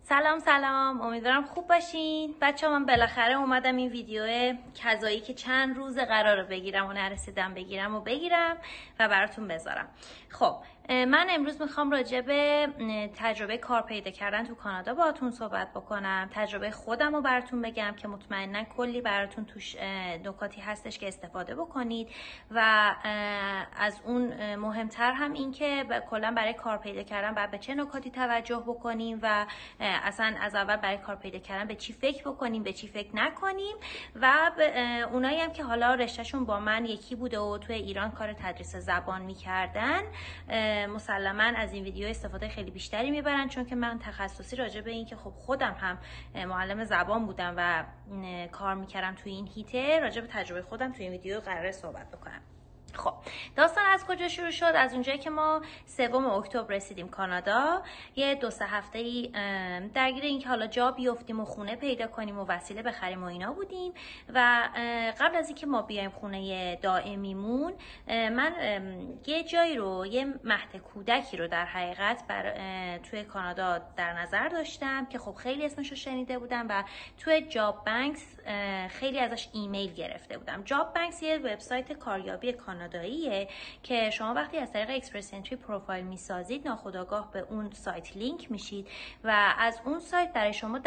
سلام، امیدوارم خوب باشین. بچه من بالاخره اومدم این ویدیو کذایی که چند روز قراره بگیرم و نرسیدم بگیرم و براتون بذارم. خب من امروز میخوام راجع به تجربه کار پیدا کردن تو کانادا باهاتون صحبت بکنم. تجربه خودم رو براتون بگم که مطمئنا کلی براتون توش نکاتی هستش که استفاده بکنید و از اون مهمتر هم این که کلا برای کار پیدا کردن باید به چه نکاتی توجه بکنیم و اصلا از اول برای کار پیدا کردن به چی فکر بکنیم به چی فکر نکنیم و اونایی هم که حالا رشتهشون با من یکی بوده و توی ایران کار تدریس زبان میکردن مسلما از این ویدیو استفاده خیلی بیشتری میبرن، چون که من تخصصی راجع به این که خب خودم هم معلم زبان بودم و کار میکردم توی این هیته، راجع به تجربه خودم توی این ویدیو قراره صحبت بکنم. خب داستان از کجا شروع شد؟ از اونجایی که ما 3 اکتبر رسیدیم کانادا. یه 2-3 هفته‌ای درگیر این که حالا جا بیافتیم و خونه پیدا کنیم و وسیله بخریم و اینا بودیم و قبل از اینکه ما بیایم خونه دائمیمون من یه جایی رو، یه مهد کودکی رو در حقیقت توی کانادا در نظر داشتم که خب خیلی اسمش رو شنیده بودم و توی جاب بانکس خیلی ازش ایمیل گرفته بودم. جاب بانکس یه وبسایت کاریابی کاناداییه که شما وقتی از طریق اکسپرس انتری پروفایل میسازید ناخودآگاه به اون سایت لینک میشید و از اون سایت برای شما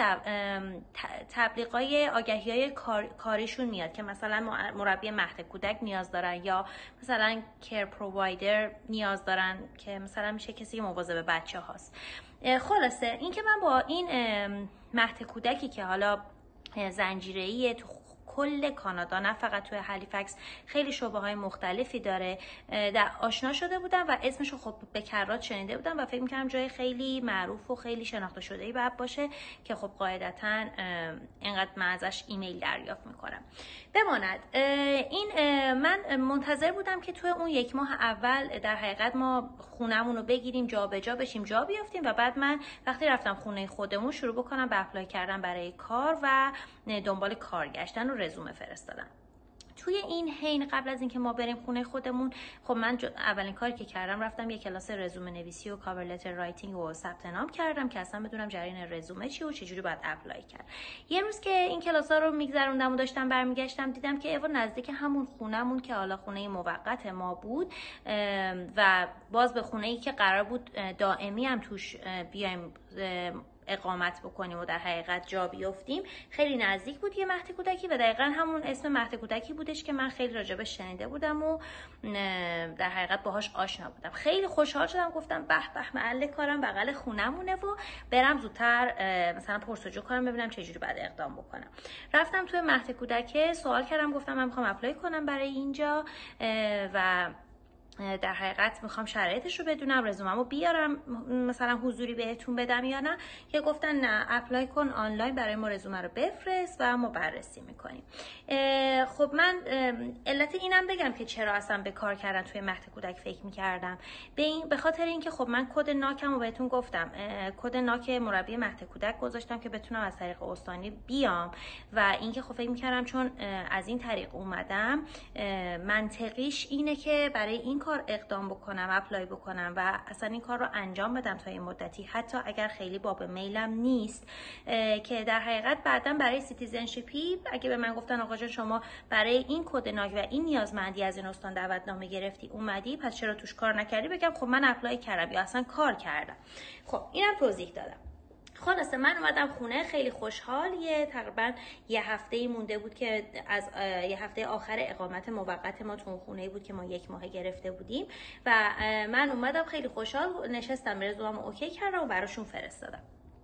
تبلیغای آگهی‌های کاریشون میاد که مثلا مربی مهد کودک نیاز دارن یا مثلا کیر پرووایدر نیاز دارن که مثلا میشه کسی که مواظب بچه هاست. خلاصه اینکه من با این مهد کودکی که حالا زنجیره‌ایه تو کل کانادا، نه فقط توی هالیفکس، خیلی شعبه های مختلفی داره، در آشنا شده بودم و اسمشو خب به کرات شنیده بودم و فکر می‌کردم جای خیلی معروف و خیلی شناخته شده‌ای باید باشه که خب قاعدتاً اینقدر من ازش ایمیل دریافت میکنم. بماند این من منتظر بودم که توی اون 1 ماه اول در حقیقت ما خونمون رو بگیریم، جا به جا بشیم، جا بیافتیم و بعد من وقتی رفتم خونه خودمون شروع بکنم به اپلای کردن برای کار و دنبال کار گشتن و رزومه فرستادن. توی این حین قبل از اینکه ما بریم خونه خودمون، خب من اولین کاری که کردم رفتم یه کلاس رزومه نویسی و کاور لتر رایتینگ و ثبت نام کردم که اصلا بدونم جریان رزومه چیه و چجوری باید اپلای کرد. یه روز که این کلاسا رو میگذروندم و داشتم برمیگشتم دیدم که ایوا نزدیک همون خونمون که حالا خونه موقت ما بود و باز به خونه‌ای که قرار بود دائمی هم توش بیایم اقامت بکنیم و در حقیقت جا بیافتیم خیلی نزدیک بود یه مهد کودکی و دقیقا همون اسم مهد کودکی بودش که من خیلی راجبش شنیده بودم و در حقیقت باهاش آشنا بودم. خیلی خوشحال شدم، گفتم به به محل کارم بغل خونمونه و برم زودتر مثلا پرسجو کنم ببینم چه جوری بعد اقدام بکنم. رفتم توی مهد کودک، سوال کردم، گفتم من میخوام اپلای کنم برای اینجا و در حقیقت میخوام شرایطش رو بدونم، رزوممو بیارم مثلا حضوری بهتون بدم یا نه. که گفتن نه، اپلای کن آنلاین، برای ما رزومه رو بفرست و ما بررسی میکنیم. خب من علت اینم بگم که چرا اصلا به کار کردن توی مهد کودک فکر میکردم، به خاطر اینکه خب من کد ناکم رو بهتون گفتم، کد ناک مربی مهد کودک گذاشتم که بتونم از طریق استانی بیام و اینکه خب فکر میکردم چون از این طریق اومدم منطقیش اینه که برای این کار اقدام بکنم، اپلای بکنم و اصلا این کار رو انجام بدم تا این مدتی، حتی اگر خیلی باب میلم نیست، که در حقیقت بعداً برای سیتیزنشیپی اگه به من گفتن آقا جان شما برای این کد ناک و این نیازمندی از این استان دعوتنامه گرفتی اومدی، پس چرا توش کار نکردی، بگم خب من اپلای کردم یا اصلا کار کردم. خب اینم توضیح دادم. خلاصه من اومدم خونه خیلی خوشحال. تقریبا یه هفته مونده بود که از یه هفته آخر اقامت موقت ما تو خونه بود که ما 1 ماه گرفته بودیم و من اومدم خیلی خوشحال نشستم، رزومم اوکی کردم و براشون فرستادم.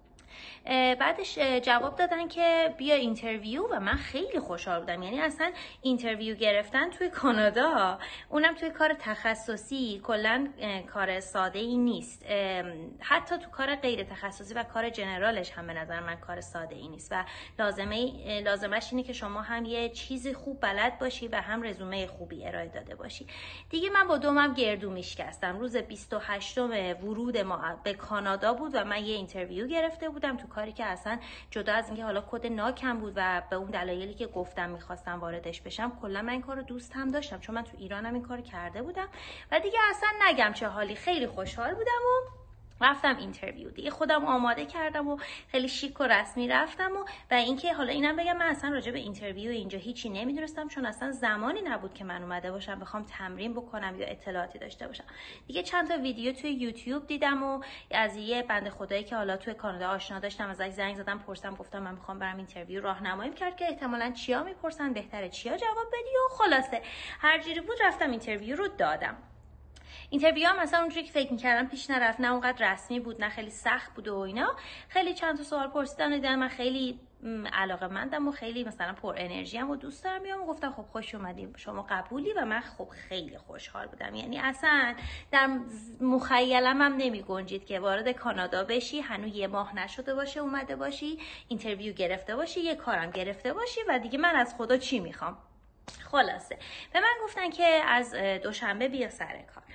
بعدش جواب دادن که بیا اینترویو و من خیلی خوشحال بودم. یعنی اصلا اینترویو گرفتن توی کانادا، اونم توی کار تخصصی، کلا کار ساده ای نیست. حتی تو کار غیر تخصصی و کار جنرالش هم به نظر من کار ساده ای نیست و لازمش اینه که شما هم یه چیزی خوب بلد باشی و هم رزومه خوبی ارائه داده باشی. دیگه من با دومم گردو میشکستم. روز 28 ورود ما به کانادا بود و من یه اینترویو گرفته بودم تو کاری که اصلا جدا از اینکه حالا کد ناکم بود و به اون دلایلی که گفتم میخواستم واردش بشم، کلا من این کارو دوست هم داشتم چون من تو ایرانم این کارو کرده بودم و دیگه اصلا نگم چه حالی، خیلی خوشحال بودم و رفتم اینترویو دیگه، خودم آماده کردم و خیلی شیک و رسمی رفتم و اینکه حالا اینم بگم من اصلا راجع به اینترویو اینجا هیچی نمیدونستم، چون اصلا زمانی نبود که من اومده باشم بخوام تمرین بکنم یا اطلاعاتی داشته باشم. دیگه چند تا ویدیو توی یوتیوب دیدم و از یه بنده خدایی که حالا توی کانادا آشنا داشتم ازش زنگ زدم، پرسیدم، گفتم من میخوام برم اینترویو، راهنماییم کرد که احتمالاً چیا میپرسن، بهتره چیا جواب بدی و خلاصه هر جوری بود رفتم اینترویو رو دادم. اینترویو هم مثلا اونجوری که فکر می‌کردم پیش نرفت، نه اونقدر رسمی بود نه خیلی سخت بود و اینا. خیلی چند تا سوال پرسیدن و دیدم من خیلی علاقه‌مندم و خیلی مثلا پر انرژی ام و دوست دارم میام. گفتم خب خوش اومدیم، شما قبولی؟ و من خب خیلی خوشحال بودم، یعنی اصلا در مخیلم هم نمی گنجید که وارد کانادا بشی، هنوز یه ماه نشده باشه اومده باشی، اینترویو گرفته باشی، یه کارم گرفته باشی و دیگه من از خدا چی میخوام. خلاصه به من گفتن که از دوشنبه بیا سر کار.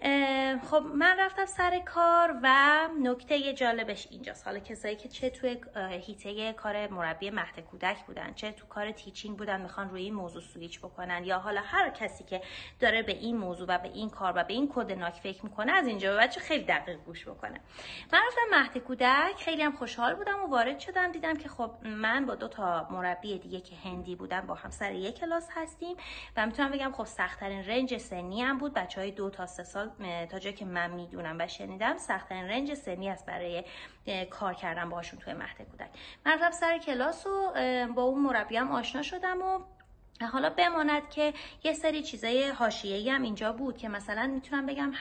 خب من رفتم سر کار و نکته جالبش اینجاست، حالا کسایی که چه توی هیته کار مربی مهد کودک بودن چه تو کار تیچینگ بودن میخوان روی این موضوع سویچ بکنن، یا حالا هر کسی که داره به این موضوع و به این کار و به این کد ناک فکر میکنه، از اینجا به بعد خیلی دقیق گوش بکنه. من رفتم مهد کودک، خیلی هم خوشحال بودم و وارد شدم، دیدم که خب من با 2 تا مربی دیگه که هندی بودن با هم سر یک کلاس هستیم و میتونم بگم خب سخت‌ترین رنج سنی هم بود. بچهای 2 تا 3 سال تا جایی که من میدونم و شنیدم سخت‌ترین رنج سنی است برای کار کردن باهاشون توی مهد کودک. من رفتم سر کلاس و با اون مربی هم آشنا شدم و حالا بماند که یه سری چیزای حاشیه‌ای هم اینجا بود که مثلا میتونم بگم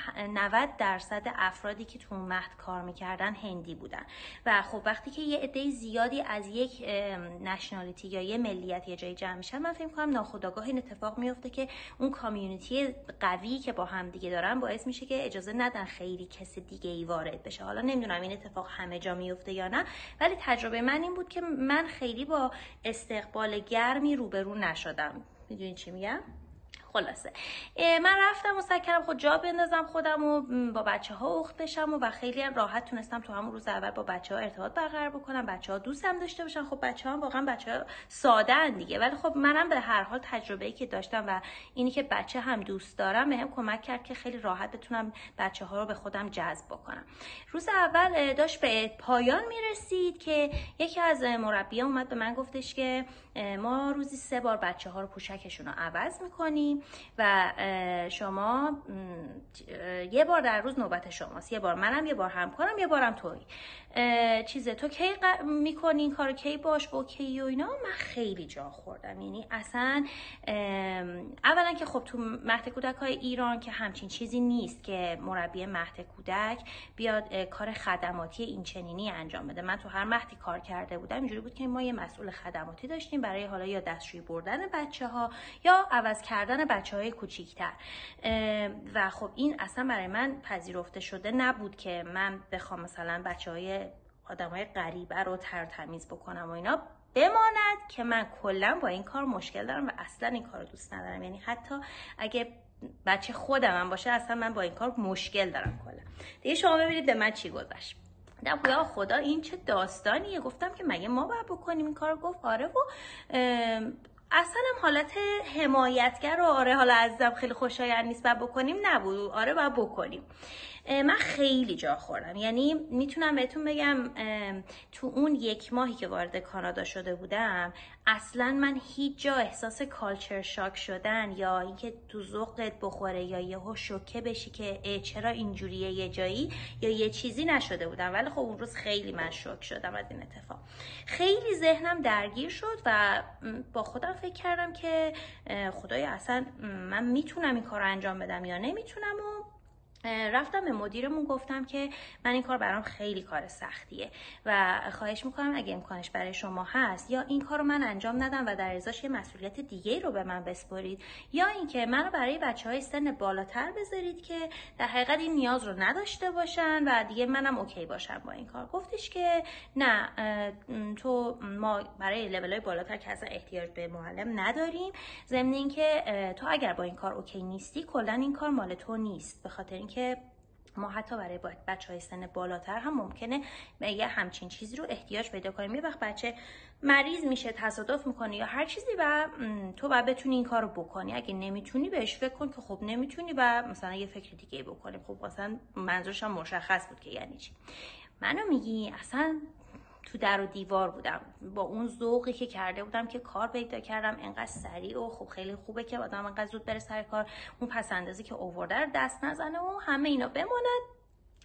90% افرادی که تو مهد کار میکردن هندی بودن و خب وقتی که یه عده زیادی از یک نشنالیتی یا یه ملیت یه جایی جمع میشن، من فکر می‌کنم ناخودآگاه این اتفاق میفته که اون کامیونیتی قوی که با هم دیگه دارن باعث میشه که اجازه ندن خیلی کس دیگه ای وارد بشه. حالا نمیدونم این اتفاق همه جا میفته یا نه، ولی تجربه من این بود که من خیلی با استقبال گرمی روبرو نشدم. میدونین چی میگم؟ خلاصه من رفتم و سعی کردم خود جا بندازم خودم و با بچه‌ها اخت بشم و خیلی هم راحت تونستم تو همون روز اول با بچه‌ها ارتباط برقرار بکنم، بچه‌ها دوستم داشته باشن. خب بچه‌ها هم واقعا بچه‌ها ساده ان دیگه، ولی خب منم به هر حال تجربه‌ای که داشتم و اینی که بچه هم دوست دارم بهم کمک کرد که خیلی راحت بتونم بچه‌ها رو به خودم جذب بکنم. روز اول داشت به پایان میرسید که یکی از مربیان اومد به من گفتش که ما روزی 3 بار بچه‌ها رو پوشکشون رو عوض می‌کنیم و شما یه بار در روز نوبت شماست، یه بار منم، یه بار همکارم، یه بارم تویی. تو کی میکنی این کارو، کی باش با کی و اینا. من خیلی جا خوردم، یعنی اصلا اولا که خب تو مهد کودک‌های ایران که همچین چیزی نیست که مربی مهد کودک بیاد کار خدماتی این چنینی انجام بده. من تو هر مهدی کار کرده بودم اینجوری بود که ما یه مسئول خدماتی داشتیم برای حالا یا دستشویی بردن بچه‌ها یا عوض کردن بچه‌های کوچیک‌تر و خب این اصلا برای من پذیرفته شده نبود که من بخوام مثلا بچه‌های آدمای غریبه رو تمیز بکنم و اینا. بماند که من کلا با این کار مشکل دارم و اصلا این کار رو دوست ندارم، یعنی حتی اگه بچه خودم هم باشه اصلا من با این کار مشکل دارم کلا. دیگه شما ببینید به من چی گذشت. یا خدا این چه داستانیه. گفتم که مگه ما باید بکنیم این کار؟ گفت آره و اصلا هم حالت حمایتگر و آره حالا عزیزم خیلی خوشایند نیست باید بکنیم نبود، آره باید بکنیم. من خیلی جا خوردم، یعنی میتونم بهتون بگم تو اون 1 ماهی که وارد کانادا شده بودم اصلا من هیچ جا احساس کالچر شاک شدن یا اینکه تو ذوقت بخوره یا یهو شوکه بشی که چرا اینجوریه یه جایی یا یه چیزی نشده بودم. ولی خب اون روز خیلی من شوک شدم از این اتفاق، خیلی ذهنم درگیر شد و با خودم فکر کردم که خدایا اصلا من میتونم این کار رو انجام بدم یا نمیتونم و رفتم به مدیرمون گفتم که من این کار برام خیلی کار سختیه و خواهش میکنم اگه امکانش برای شما هست یا این کار رو من انجام ندم و در ازاش یه مسئولیت دیگه رو به من بسپارید یا اینکه منو برای بچهای سن بالاتر بذارید که در حقیقت این نیاز رو نداشته باشن و دیگه منم اوکی باشم با این کار. گفتش که نه ما برای لول‌های بالاتر که اصلا احتیاج به معلم نداریم، ضمن اینکه تو اگر با این کار اوکی نیستی کلا این کار مال تو نیست، به خاطر که ما حتی برای بچه‌های سن بالاتر هم ممکنه یه همچین چیزی رو احتیاج پیدا کنیم. یه وقت بچه مریض میشه، تصادف میکنه یا هر چیزی و تو باید بتونی این کارو بکنی. اگه نمیتونی بهش فکر کن که خب نمیتونی و مثلا یه فکر دیگه بکنیم. خب مثلا منظورش هم مشخص بود که یعنی چی. منو میگی اصلا تو در و دیوار بودم با اون ذوقی که کرده بودم که کار پیدا کردم انقدر سریع و خب خیلی خوبه که آدم انقدر زود بره سر کار، اون پس اندازی که آورده رو دست نزنه و همه اینا بماند.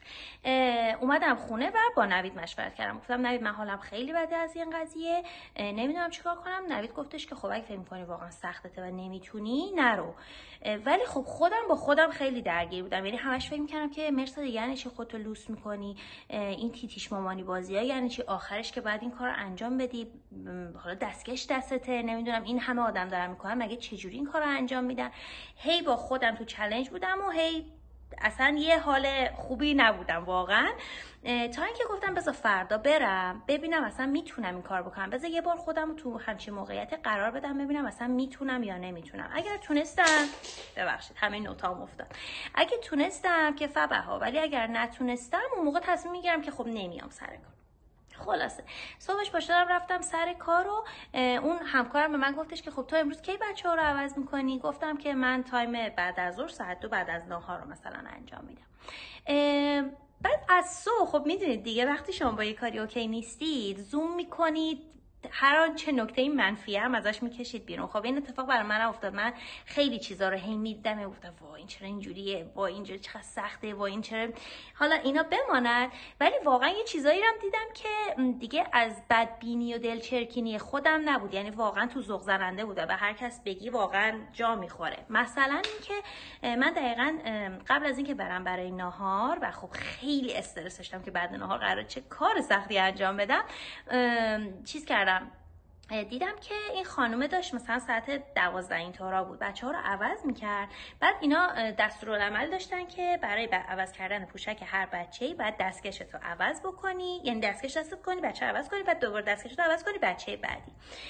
اومدم خونه و با نوید مشورت کردم. گفتم نوید من حالم خیلی بده از این قضیه، نمیدونم چیکار کنم. نوید گفتش که خب اگه فکر می‌کنی واقعا سختته و نمیتونی نرو. ولی خب خودم با خودم خیلی درگیر بودم، یعنی همش فکر می‌کردم که مرساد یعنی چی خودتو لوس می‌کنی، این تیتیش مامانی بازی‌ها یعنی چی، آخرش که بعد این کارو انجام بدی حالا دستکش دستته، نمیدونم این همه آدم دارن میکنن مگه چجوری این کارو انجام میدن. هی با خودم تو چالش بودم و هی اصلا یه حال خوبی نبودم واقعا، تا اینکه گفتم بذار فردا برم ببینم اصلا میتونم این کار بکنم، بذار یه بار خودم رو تو همچین موقعیت قرار بدم ببینم اصلا میتونم یا نمیتونم. اگر تونستم ببخشید همه نوتام افتاد، اگه تونستم که فبها، ولی اگر نتونستم اون موقع تصمیم میگیرم که خب نمیام سر کار. خلاصه صبحش پاشدم رفتم سر کار و اون همکارم به من گفتش که خب تو امروز کی بچه‌ها رو عوض میکنی؟ گفتم که من تایم بعد از ظهر ساعت 2 بعد از نهار رو مثلا انجام میدم. بعد از صبح خب میدونید دیگه وقتی شما با یه کاری اوکی نیستید زوم میکنید، هر آنچه نکته منفی هم ازش میکشید بیرون. خب این اتفاق برای من افتاد. من خیلی چیزا رو هی میدیدم گفتم وای این چرا اینجوریه، وای اینجوری چقدر سخته، وای این چرا، حالا اینا بماند. ولی واقعا یه چیزایی رو دیدم که دیگه از بدبینی و دلچرکینی خودم نبود، یعنی واقعا تو ذوق زننده بود و به هر کس بگی واقعا جا میخوره. مثلا اینکه من دقیقاً قبل از اینکه برم برای ناهار و خب خیلی استرس داشتم که بعد ناهار قراره چه کار سختی انجام بدم، چیز کردم، دیدم که این خانومه داشت مثلا ساعت 12 این طورا بود بچه ها رو عوض میکرد. بعد اینا دستورالعمل داشتن که برای عوض کردن پوشک هر بچه‌ای بعد دستکشتو عوض بکنی، یعنی دستکش دستت کنی بچه عوض کنی بعد دوباره دستکشتو عوض کنی بچه بعدی.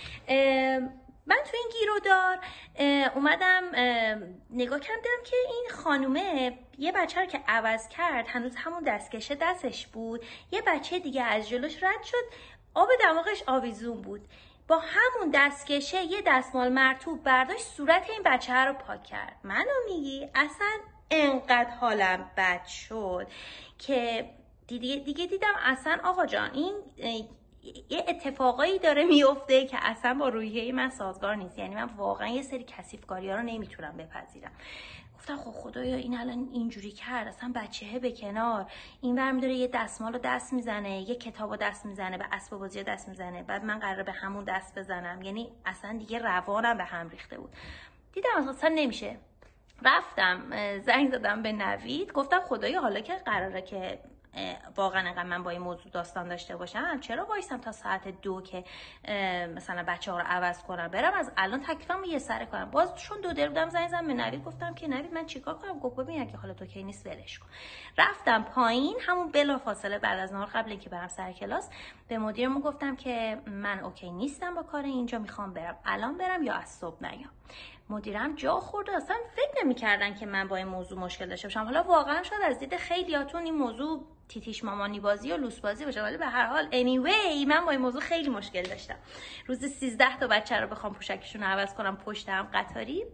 من تو این گیرودار اومدم نگاه کردم که این خانومه یه بچه رو که عوض کرد هنوز همون دستکشه دستش بود، یه بچه دیگه از جلوش رد شد، آب دماغش آویزون بود، با همون دستکشه یه دستمال مرطوب برداشت صورت این بچه رو پاک کرد. منو میگی اصلا انقدر حالم بد شد که دیگه دیدم اصلا آقا جان این یه اتفاقایی داره میفته که اصلا با روحیه من سازگار نیست. یعنی من واقعا یه سری کثیفکاری ها رو نمیتونم بپذیرم. گفتم خب خدایا این الان اینجوری کرد، اصلا بچه‌ه به کنار، این ور می‌داره یه دستمال رو دست میزنه، یه کتاب رو دست میزنه، به اسباب بازی دست میزنه، بعد من قراره به همون دست بزنم. یعنی اصلا دیگه روانم به هم ریخته بود. دیدم اصلا نمیشه. رفتم زنگ زدم به نوید، گفتم خدایا حالا که قراره که واقعا انقدر من با این موضوع داستان داشته باشم چرا وایسم تا ساعت 2 که مثلا بچه ها رو عوض کنم، برم از الان تکلیفم رو یه سره کنم. باز چون دو دل بودم زنگ زدم به نوید، گفتم که نوید من چیکار کنم؟ گفت ببین اگه حالا تو کی نیست ولش کن. رفتم پایین همون بلا فاصله بعد از نهار قبل اینکه برم سر کلاس به مدیرمون گفتم که من اوکی نیستم با کار اینجا، میخوام برم، الان برم یا از صبح نیام. مدیرم جا خورد، اصلا فکر نمی‌کردن که من با این موضوع مشکل داشته باشم. حالا واقعا شاید از دید خیلیاتون این موضوع تیتیش مامانی بازی و لوس بازی باشه، ولی به هر حال anyway من با این موضوع خیلی مشکل داشتم. روز 13 تا بچه رو بخوام پوشکشون رو عوض کنم پشتم قطاری.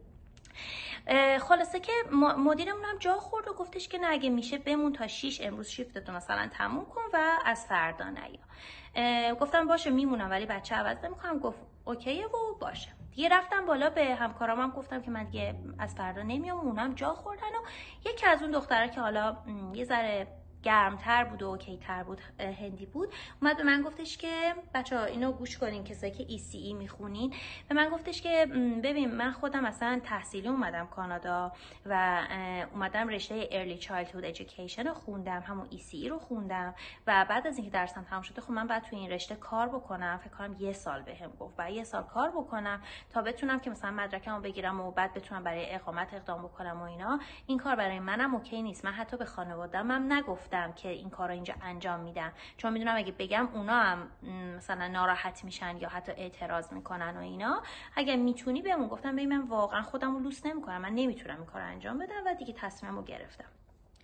خلاصه که مدیرمون هم جا خورد و گفتش که نه اگه میشه بمون تا 6 امروز شیفتتو مثلا تموم کن و از فردا نیا. گفتم باشه میمونم ولی بچه عوض نمیکنم. گفت اوکیه و باشه. دیگه رفتم بالا به همکارامم گفتم که من دیگه از فردا نمیام، اونم جا خوردن و یکی از اون دخترها که حالا یه ذره گرمتر بود و اوکی تر بود، هندی بود، اومد به من گفتش که بچه‌ها اینو گوش کنین کسایی که ECE میخونین، به من گفتش که ببین من خودم اصلا تحصیلی اومدم کانادا و اومدم رشته Early Childhood Education رو خوندم، همون ECE رو خوندم و بعد از اینکه درسم تموم شده خب من بعد تو این رشته کار بکنم، فکر کنم 1 سال بهم گفت و 1 سال کار بکنم تا بتونم که مثلا مدرکمو بگیرم و بعد بتونم برای اقامت اقدام بکنم و اینا. این کار برای منم اوکی نیست. من حتی به خانواده‌ام نگفتم که این کارو اینجا انجام میدم، چون میدونم اگه بگم اونا هم مثلا ناراحت میشن یا حتی اعتراض میکنن و اینا. اگه میتونی بهمون. گفتم ببین من واقعا خودمو لوس نمیکنم، من نمیتونم این کارو انجام بدم و دیگه تصمیممو گرفتم.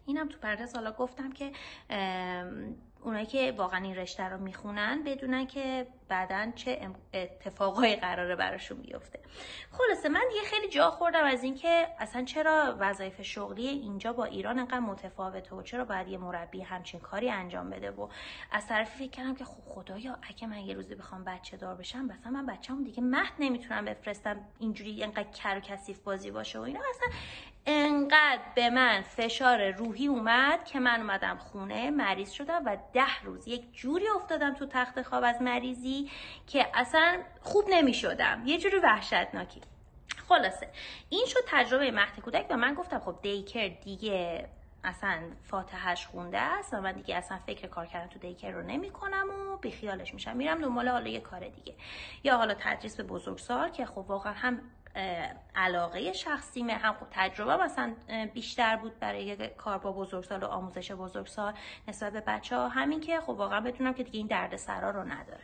اینم تو پرانتز حالا گفتم که اونایی که واقعا این رشته رو میخونن بدونن که بعدن چه اتفاقایی قراره براشون بیفته. خلاصه من دیگه خیلی جا خوردم از اینکه اصلا چرا وظایف شغلی اینجا با ایران انقدر متفاوته و چرا باید یه مربی همچین کاری انجام بده. و از طرفی فکر کردم که خدایا اگه من یه روزی بخوام بچه دار بشم، مثلا من بچه‌مو دیگه مهد نمیتونم بفرستم اینجوری انقدر کر و کثیف بازی باشه و اینا. اصلا انقدر به من فشار روحی اومد که من اومدم خونه، مریض شدم و 10 روز یک جوری افتادم تو تخت خواب از مریضی که اصلا خوب نمی شدم، یه جوری وحشتناکی. خلاصه این شد تجربه مهد کودک و من گفتم خب دیکر دیگه اصلا فاتحه‌اش خونده است و من دیگه اصلا فکر کار کردن تو دیکر رو نمی کنم و بیخیالش میشم، میرم دنبال حالا یه کار دیگه، یا حالا تدریس به بزرگسال که خب واقعا هم علاقه شخصیمه، هم خب تجربه مثلا بیشتر بود برای کار با بزرگسال و آموزش بزرگسال نسبت به بچه‌ها، همین که خب واقعا بدونم که دیگه این دردسرا رو نداره.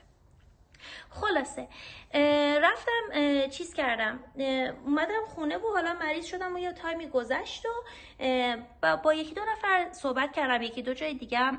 خلاصه رفتم چیز کردم، اومدم خونه و حالا مریض شدم و یه تایمی گذشت و با یکی دو نفر صحبت کردم، یکی دو جای دیگه هم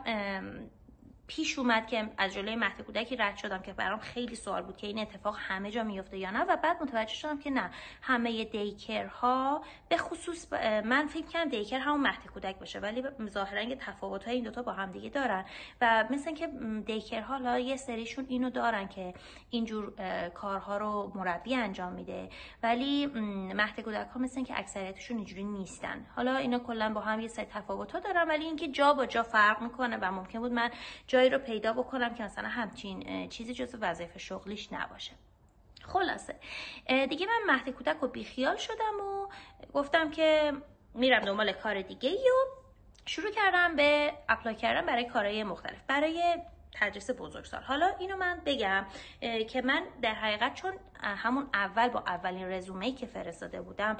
پیش اومد که از جلوی مهد کودکی رد شدم که برام خیلی سوال بود که این اتفاق همه جا میفته یا نه، و بعد متوجه شدم که نه، همه دیکرها به خصوص من فکر کنم دیکر همون مهد کودک باشه ولی ظاهرا که تفاوت‌های این دوتا با هم دیگه دارن و مثلا که دیکرها حالا یه سریشون اینو دارن که اینجور کارها رو مربی انجام میده، ولی مهد کودک‌ها مثلا که اکثریتشون اینجوری نیستن. حالا اینا کلا با هم یه سری تفاوت‌ها دارن ولی اینکه جا با جا فرق میکنه و ممکن بود من جایی رو پیدا بکنم که مثلا همچین چیزی جزو وظایف شغلیش نباشه. خلاصه دیگه من مهد کودک رو بیخیال شدم و گفتم که میرم دنبال کار دیگه و شروع کردم به اپلای کردن برای کارهای مختلف برای تدریس بزرگسال. حالا اینو من بگم که من در حقیقت چون همون اول با اولین رزومه‌ای که فرستاده بودم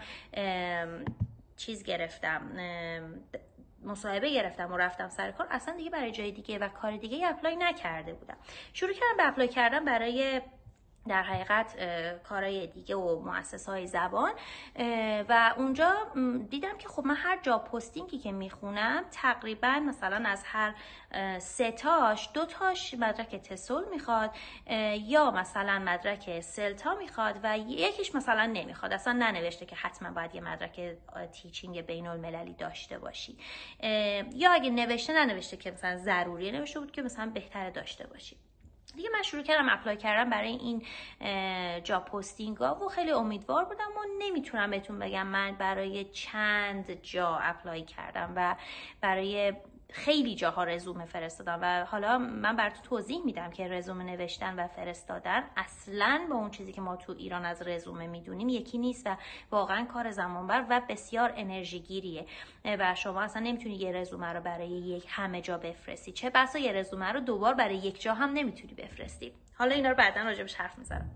چیز گرفتم، مصاحبه گرفتم و رفتم سر کار، اصلا دیگه برای جای دیگه و کار دیگه اپلای نکرده بودم. شروع کردم به اپلای کردن برای در حقیقت کارهای دیگه و مؤسسه‌های زبان و اونجا دیدم که خب من هر جاب پستینگی که میخونم تقریبا مثلا از هر 3 تاش 2 تاش مدرک تسول میخواد یا مثلا مدرک سلتا میخواد و یکیش مثلا نمیخواد، اصلا ننوشته که حتما باید یه مدرک تیچینگ بین المللی داشته باشی، یا اگه ننوشته که مثلا ضروریه، نوشته بود که مثلا بهتره داشته باشی. دیگه من شروع کردم اپلای کردم برای این جاب پستینگ ها و خیلی امیدوار بودم و نمیتونم بهتون بگم من برای چند جا اپلای کردم و برای خیلی جاها رزومه فرستادم و حالا من براتون توضیح میدم که رزومه نوشتن و فرستادن اصلا با اون چیزی که ما تو ایران از رزومه میدونیم یکی نیست و واقعا کار زمانبر و بسیار انرژی گیریه و شما اصلا نمیتونی یه رزومه رو برای همه جا بفرستی، چه بسا یه رزومه رو دوبار برای یک جا هم نمیتونی بفرستی. حالا اینا رو بعداً راجبش حرف میزنم.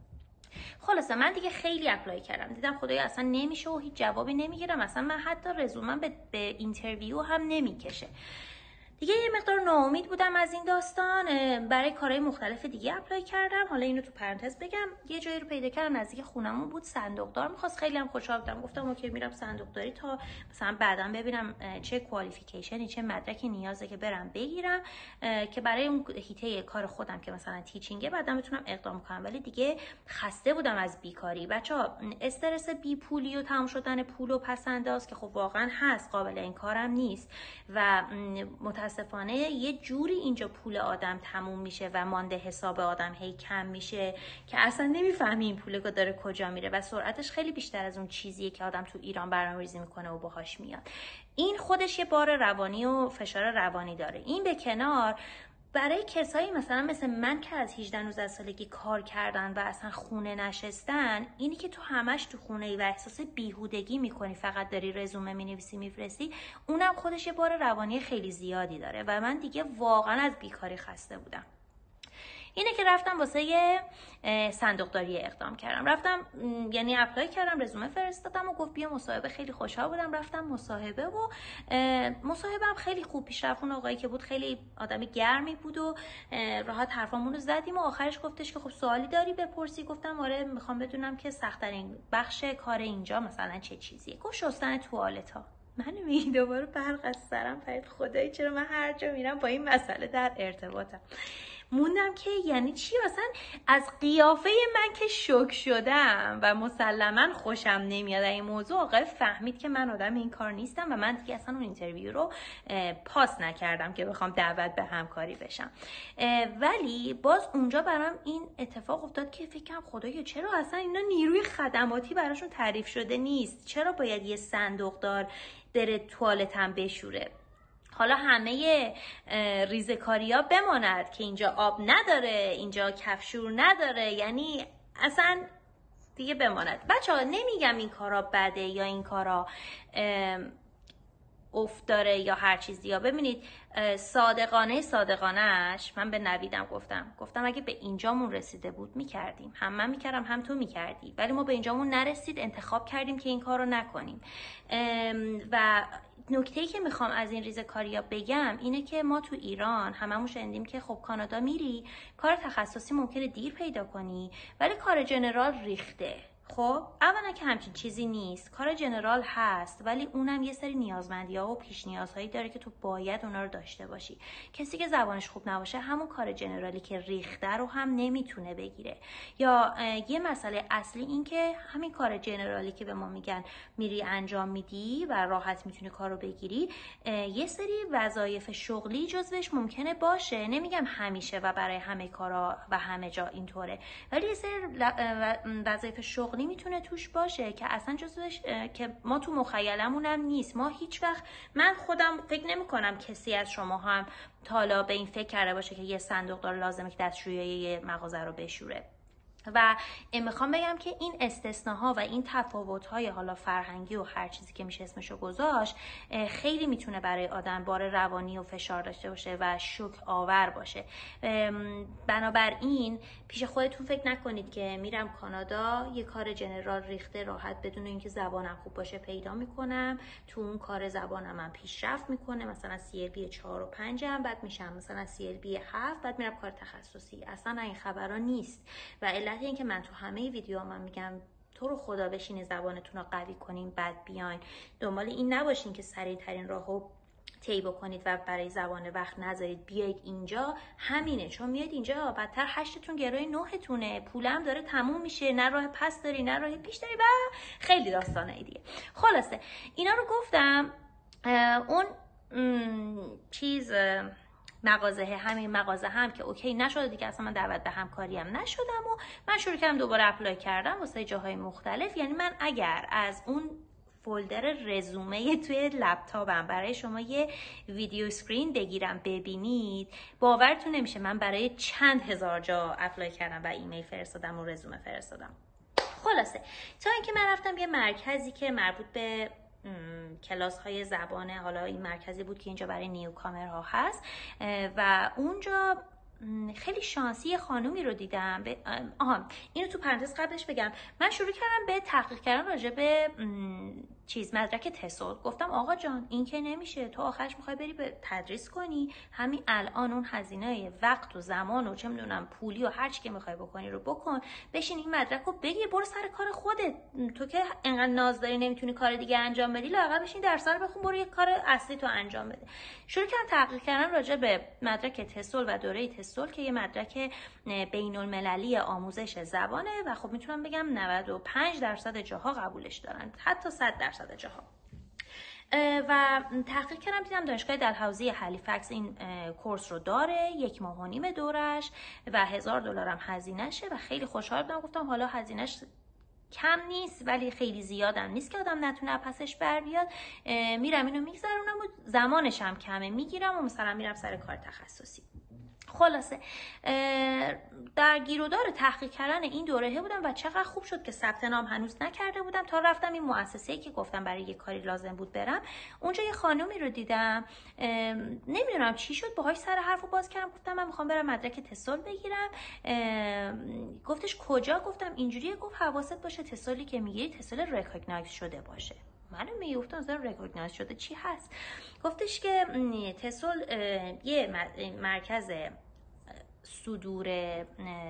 خلاصه من دیگه خیلی اپلای کردم، دیدم خدایا اصلا نمیشه و هیچ جوابی نمیگیرم، اصلا من حتی رزومم به اینترویو هم نمیکشه. دیگه یه مقدار ناامید بودم از این داستان، برای کارهای مختلف دیگه اپلای کردم. حالا اینو تو پرانتز بگم، یه جایی رو پیدا کردم نزدیک خونمون بود، صندوقدار می‌خواست، خیلی هم خوشحال بودم، گفتم اوکی میرم صندوقداری تا مثلا بعداً ببینم چه کوالیفیکیشنی چه مدرکی نیازه که برم بگیرم که برای اون هیته کار خودم که مثلا تیچینگه بعداً بتونم اقدام کنم. ولی دیگه خسته بودم از بیکاری. بچه‌ها استرس بی پولی و تمام شدن پول و پس‌انداز که خب واقعاً هست، قابل انکارم نیست و متاسفانه یه جوری اینجا پول آدم تموم میشه و مانده حساب آدم هی کم میشه که اصلا نمیفهمی این پول داره کجا میره و سرعتش خیلی بیشتر از اون چیزیه که آدم تو ایران برنامه‌ریزی میکنه و باهاش میاد. این خودش یه بار روانی و فشار روانی داره. این به کنار، برای کسایی مثل من که از 18-19 سالگی کار کردن و اصلا خونه نشستن، اینی که تو همش تو خونه ای و احساس بیهودگی میکنی، فقط داری رزومه مینویسی میفرستی، اونم خودش یه بار روانی خیلی زیادی داره و من دیگه واقعا از بیکاری خسته بودم. اینه که رفتم واسه یه صندوقداری اقدام کردم، رفتم یعنی اپلای کردم، رزومه فرستادم و گفت بیا مصاحبه. خیلی خوشحال بودم، رفتم مصاحبه و مصاحبه‌ام خیلی خوب پیش رفت. اون آقایی که بود خیلی آدم گرمی بود و راحت حرفامون رو زدیم و آخرش گفتش که خب سوالی داری بپرسی؟ گفتم آره، میخوام بدونم که سخت‌ترین بخش کار اینجا مثلا چه چیزیه. گفت شستن توالت ها. منو میگی دوباره برق از سرم پرید. خدایی چرا من هر جا میرم با این مسئله در ارتباطم. موندم که یعنی چی اصلا. از قیافه من که شوک شدم و مسلما خوشم نمیاد این موضوع، آقای فهمید که من آدم این کار نیستم و من دیگه اصلا اون اینترویو رو پاس نکردم که بخوام دعوت به همکاری بشم. ولی باز اونجا برام این اتفاق افتاد که فکرم خدایا چرا اصلا اینا نیروی خدماتی براشون تعریف شده نیست، چرا باید یه صندوقدار در توالتم بشوره. حالا همه ریزکاریا بماند که اینجا آب نداره، اینجا کفشور نداره، یعنی اصلا دیگه بماند. بچه ها نمیگم این کارا بده یا این کارا داره یا هر چیزی. یا ببینید صادقانهش من به نویدم گفتم اگه به اینجامون رسیده بود میکردیم، هم من میکردم هم تو میکردی، ولی ما به اینجامون نرسید، انتخاب کردیم که این کار رو نکنیم. و نکته‌ای که میخوام از این ریزکاریا بگم اینه که ما تو ایران هممون شنیدیم که خب کانادا میری کار تخصصی ممکنه دیر پیدا کنی، ولی کار جنرال ریخته. خب اولا که همچین چیزی نیست، کار جنرال هست، ولی اونم یه سری نیازمندی‌ها و پیش نیازهایی داره که تو باید اونا رو داشته باشی. کسی که زبانش خوب نباشه همون کار جنرالی که ریخته رو هم نمیتونه بگیره. یا یه مسئله اصلی این که همین کار جنرالی که به ما میگن میری انجام میدی و راحت میتونی کارو بگیری، یه سری وظایف شغلی جزوش ممکنه باشه، نمیگم همیشه و برای همه کارا و همه جا اینطوره، ولی یه سری وظایف شغلی میتونه توش باشه که اصلا جزوش که ما تو مخیلمونم نیست. ما هیچ وقت، من خودم فکر نمی کنم کسی از شما هم تا حالا به این فکر کرده باشه که یه صندوقدار لازمه که دستشویی یه مغازه رو بشوره. و میخوام بگم که این استثناها و این تفاوت‌های حالا فرهنگی و هر چیزی که میشه اسمشو گذاشت خیلی میتونه برای آدم بار روانی و فشار داشته باشه و شوک آور باشه. بنابراین پیش خودتون فکر نکنید که میرم کانادا یه کار جنرال ریخته راحت بدون اینکه زبانم خوب باشه پیدا میکنم، تو اون کار زبانم من پیشرفت میکنه، مثلا CLB 4 و 5 بعد میشم مثلا CLB 7 بعد میرم کار تخصصی. اصلا این خبرا نیست. و علت این که من تو همه ویدیوام میگم تو رو خدا بشین زبانتون رو قوی کنین بعد بیاین، دنبال این نباشین که سریع ترین راهو طی بکنید و برای زبان وقت نذارید بیاید اینجا. همینه، چون میاد اینجا بدتر 8تون گروی 9تونه، پولم داره تموم میشه، نه راه پس داری نه راه پیش داری و خیلی داستانه دیگه. خلاصه اینا رو گفتم. اون چیز مغازه، همین مغازه هم که اوکی نشده دیگه، اصلا من دعوت به همکاری هم نشدم و من شروع کردم دوباره اپلای کردم واسه جاهای مختلف. یعنی من اگر از اون فولدر رزومه توی لپتاپم برای شما یه ویدیو اسکرین بگیرم ببینید، باورتون نمیشه من برای چند هزار جا اپلای کردم و ایمیل فرستادم و رزومه فرستادم. خلاصه تا اینکه من رفتم یه مرکزی که مربوط به کلاس های زبانه، حالا این مرکزی بود که اینجا برای نیوکامرها هست و اونجا خیلی شانسی خانومی رو دیدم. اینو تو پرانتز قبلش بگم، من شروع کردم به تحقیق کردن راجع به مدرک تسل. گفتم آقا جان این که نمیشه، تو آخرش میخوای بری به تدریس کنی، همین الان اون هزینه وقت و زمان و چه میدونم پولی و هر چی که میخوای بکنی رو بکن، بشین این مدرک رو بگیر برو سر کار خودت. تو که انقدر ناز داری نمیتونی کار دیگه انجام بدی، لااقل بشین درس رو بخون برو یه کار اصلی تو انجام بده. شروع کردم تحقیق کردن راجع به مدرک تسل و دوره تسل که یه مدرک بین المللی آموزش زبانه و خب میتونم بگم 95% جاها قبولش دارن، حتی 100% جاها. و تحقیق کردم دیدم دانشگاه دلهاوزی هالیفکس این کورس رو داره، 1.5 ماه دورش و $1000 هم هزینهشه و خیلی خوشحال بودم. گفتم حالا هزینهش کم نیست ولی خیلی زیادم نیست که آدم نتونه پسش بر بیاد، میرم اینو میگذرونم و زمانش هم کمه، میگیرم و مثلا میرم سر کار تخصصی. خلاصه در گیرودار تحقیق کردن این دوره بودم و چقدر خوب شد که ثبت نام هنوز نکرده بودم تا رفتم این مؤسسه‌ای که گفتم برای یه کاری لازم بود برم. اونجا یه خانومی رو دیدم، نمیدونم چی شد باهاش سر حرفو باز کردم، گفتم من میخوام برم مدرک تسل بگیرم. گفتش کجا؟ گفتم اینجوریه. گفت حواست باشه تسلی که میگیری تسل ریکگنایز شده باشه. منو میگفتم مثلا ریکگنایز شده چی هست؟ گفتش که تسل یه مرکز صدور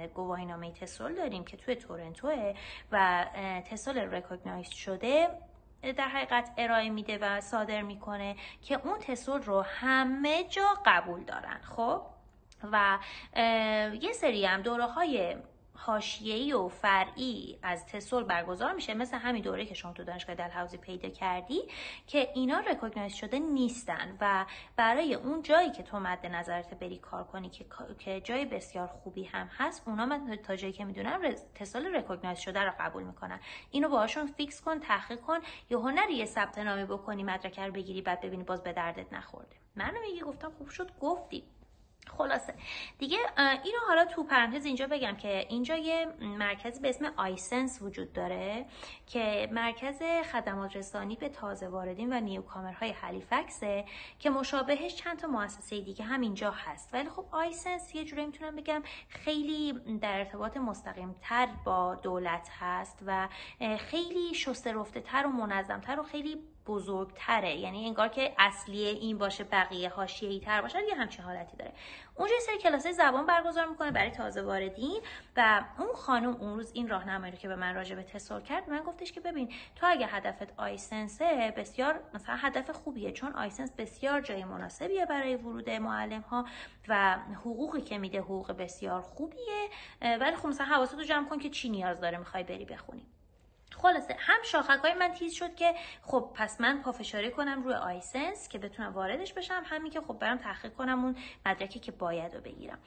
گواهینامه تسل داریم که توی تورنتوه و تسل ریکگنایز شده در حقیقت ارائه میده و صادر میکنه که اون تسل رو همه جا قبول دارن. خب و یه سری هم دوره‌های حاشیه‌ای و فرعی از تسل برگزار میشه، مثل همین دوره که شما تو دانشگاه دلهاوزی پیدا کردی که اینا رکگنایز شده نیستن و برای اون جایی که تو مد نظرت بری کار کنی که جای بسیار خوبی هم هست، اونا من تا جایی که میدونم تسل رکگنایز شده رو قبول میکنن. اینو باهاشون فیکس کن، تحقیق کن، یه هنری یه ثبت نامه بکنی، مدرک رو بگیری، بعد ببینی باز به دردت نخورده. منو میگی گفتم خوب شد گفتی. خلاصه دیگه اینو حالا تو پرانتز اینجا بگم که اینجا یه مرکزی به اسم آیسنس وجود داره که مرکز خدمات رسانی به تازه واردین و نیوکامرهای هالیفکسه که مشابهش چند تا مؤسسه دیگه هم اینجا هست، ولی خب آیسنس یه جوری میتونم بگم خیلی در ارتباط مستقیم تر با دولت هست و خیلی شسته رفته تر و منظم تر و خیلی بزرگتره، یعنی انگار که اصلیه این باشه بقیه حاشیه‌ای تر باشه، یه همچین حالتی داره. اونجا یه سری کلاسای زبان برگزار میکنه برای تازه واردین و اون خانم اون روز این راهنمایی رو که به من راجع به تسل کرد، من گفتش که ببین تو اگه هدفت آیسنسه بسیار مثلا هدف خوبیه، چون آیسنس بسیار جای مناسبیه برای ورود معلم ها و حقوقی که میده حقوق بسیار خوبیه، ولی خب مثلا حواستو جمع کن که چی نیاز داره میخوای بری بخونی. خلاصه هم شاخک‌های من تیز شد که خب پس من پافشاری کنم روی آیسنس که بتونم واردش بشم، همین که خب برم تحقیق کنم اون مدرکی که باید رو بگیرم.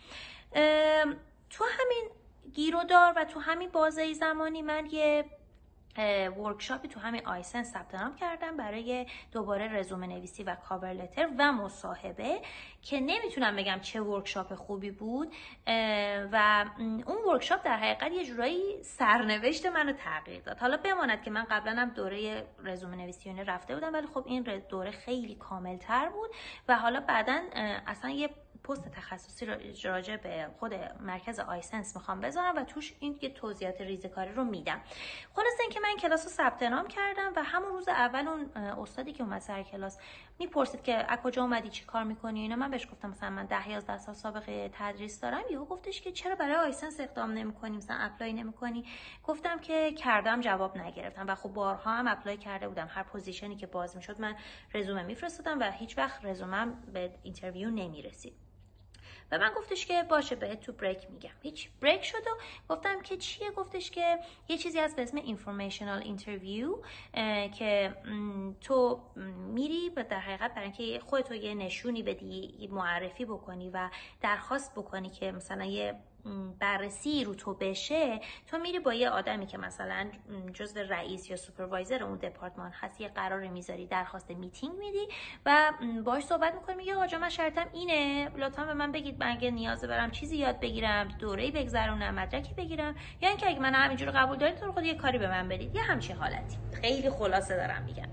تو همین گیرودار و تو همین بازه زمانی من یه ورکشاپی تو همین آیسنس ثبت نام کردم برای دوباره رزومه نویسی و کاور لتر و مصاحبه که نمیتونم بگم چه ورکشاپ خوبی بود و اون ورکشاپ در حقیقت یه جورایی سرنوشت منو تغییر داد. حالا بماند که من قبلا هم دوره رزومه نویسی رفته بودم، ولی خب این دوره خیلی کامل تر بود و حالا بعداً اصلا یه پست تخصصی راجع به خود مرکز آیسنس میخوام بذارم و توش این یه توضیحات ریزکاری رو میدم. خلاصه اینکه من این کلاس رو ثبت نام کردم و همون روز اول اون استادی که اومد سر کلاس میپرسید که از کجا اومدی، چی کار میکنی اینا. من بهش گفتم مثلا من 10-11 سال سابقه تدریس دارم. یهو گفتش که چرا برای آیسنس اقدام نمیکنی، مثلا اپلای نمیکنی؟ گفتم که کردم، جواب نگرفتم و خب بارها هم اپلای کرده بودم، هر پوزیشنی که باز میشد من رزومه میفرستادم و هیچ وقت رزومم به اینترویو نمیرسید. و من گفتش که باشه بهت تو بریک میگم. هیچ بریک شد و گفتم که چیه؟ گفتش که یه چیزی هست به اسم اینفورمیشنال اینترویو که تو میری و در حقیقت برای اینکه خودتو یه نشونی بدی، معرفی بکنی و درخواست بکنی که مثلا یه بررسی رو تو بشه، تو میری با یه آدمی که مثلا جزو رئیس یا سوپروایزر اون دپارتمان هست یه قرار میذاری، درخواست میتینگ میدی و باهاش صحبت میکنی، میگه آقا من شرطم اینه، لطفا به من بگید من اگه نیاز برم چیزی یاد بگیرم، دوره‌ای بگذرونم، مدرکی بگیرم، یا اینکه اگه من همینجوری قبول دارید تو خود یه کاری به من بدید، یه همچین حالتی. خیلی خلاصه دارم میگم.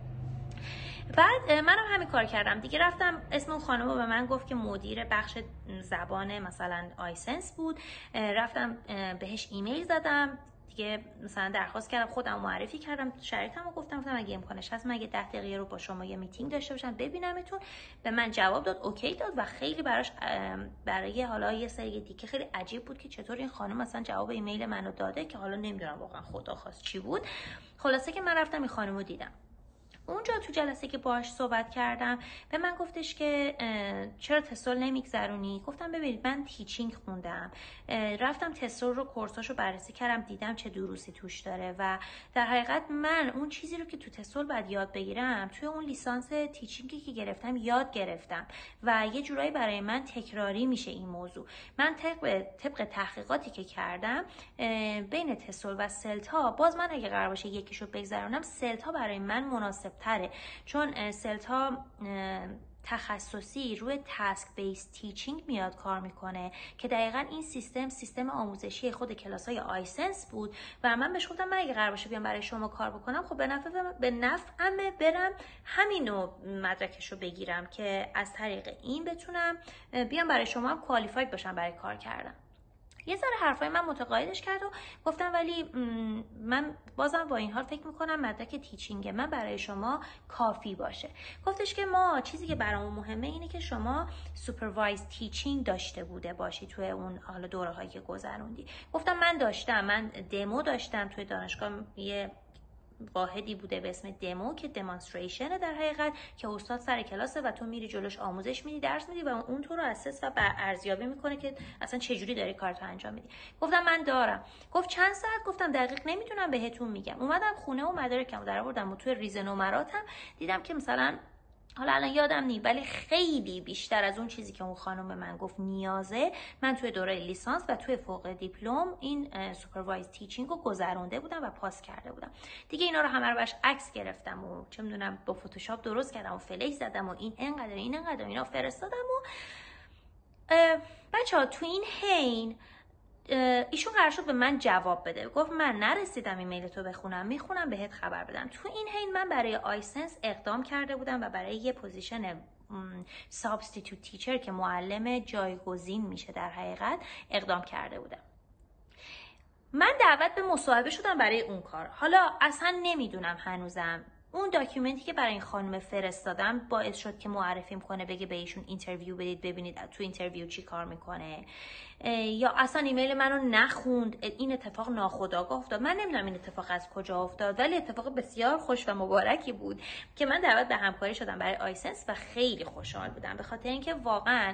بعد منم همین کار کردم دیگه. رفتم اسم اون خانم رو به من گفت که مدیر بخش زبان مثلا آیسنس بود. رفتم بهش ایمیل زدم دیگه، مثلا درخواست کردم، خودم معرفی کردم، شرایطمو گفتم اگه امکانش هست من اگه 10 دقیقه رو با شما یه میتینگ داشته باشم ببینمتون. به من جواب داد، اوکی داد و خیلی براش برای حالا یه سری دیگه خیلی عجیب بود که چطور این خانم مثلا جواب ایمیل منو داده که حالا نمیدونم واقعا خدا خواست چی بود. خلاصه که من رفتم این خانم رو دیدم. اونجا تو جلسه که باهاش صحبت کردم به من گفتش که چرا تسل نمیگذرونی؟ گفتم ببینید من تیچینگ خوندم، رفتم تسل رو کورساشو بررسی کردم، دیدم چه دروسی توش داره و در حقیقت من اون چیزی رو که تو تسل بعد یاد بگیرم توی اون لیسانس تیچینگی که گرفتم یاد گرفتم و یه جورایی برای من تکراری میشه این موضوع. من طبق تحقیقاتی که کردم بین تسل و سلتا، باز من اگه قرار باشه یکیشو بگذرونم سلتا برای من مناسب تره، چون سلتا تخصصی روی تاسک بیس تیچینگ میاد کار میکنه که دقیقاً این سیستم آموزشی خود کلاسای آیسنس بود و من بهش گفتم من اگه قرار باشه بیام برای شما کار بکنم خب به نفعمه برم همینو مدرکشو بگیرم که از طریق این بتونم بیام برای شما هم کوالیفاید باشم برای کار کردن. یه ذره حرفای من متقاعدش کرد و گفتم ولی من بازم با این حال فکر میکنم مدرک تیچینگ من برای شما کافی باشه. گفتش که ما چیزی که برامون مهمه اینه که شما سوپروایز تیچینگ داشته بوده باشی توی اون حالا دوره هایی که گذروندی. گفتم من داشتم، من دمو داشتم توی دانشگاه، یه واحدی بوده به اسم دمو که دمانستریشنه در حقیقت، که استاد سر کلاسه و تو میری جلوش آموزش میدی، درس میدی و اون تو رو اسس و ارزیابی میکنه که اصلا چه جوری داری کارتو انجام میدی. گفتم من دارم. گفت چند ساعت؟ گفتم دقیق نمیدونم بهتون میگم. اومدم خونه و مدارکمو درآوردم و توی ریز نمراتم دیدم که مثلا حالا الان یادم نی ولی خیلی بیشتر از اون چیزی که اون خانم به من گفت نیازه، من توی دوره لیسانس و توی فوق دیپلم این سوپروایز تیچینگ رو گذرونده بودم و پاس کرده بودم. دیگه اینا رو همه رو باش عکس گرفتم و چه میدونم با فتوشاپ درست کردم و فلش زدم و این انقدر اینا فرستادم و بچه‌ها تو این حین ایشون قرار شد به من جواب بده. گفت من نرسیدم ایمیل تو بخونم، میخونم بهت خبر بدم. تو این حین من برای آیسنس اقدام کرده بودم و برای یه پوزیشن سابستیتوت تیچر که معلم جایگزین میشه در حقیقت اقدام کرده بودم. من دعوت به مصاحبه شدم برای اون کار. حالا اصلا نمیدونم هنوزم اون داکیومنتی که برای این خانم فرستادم باعث شد که معرفیم کنه، بگه به ایشون اینترویو بدید ببینید تو اینترویو چی کار میکنه، یا اصلا ایمیل منو نخوند. این اتفاق ناخودآگاه افتاد. من نمیدونم این اتفاق از کجا افتاد ولی اتفاق بسیار خوش و مبارکی بود که من دعوت به همکاری شدم برای آیسنس و خیلی خوشحال بودم به خاطر اینکه واقعا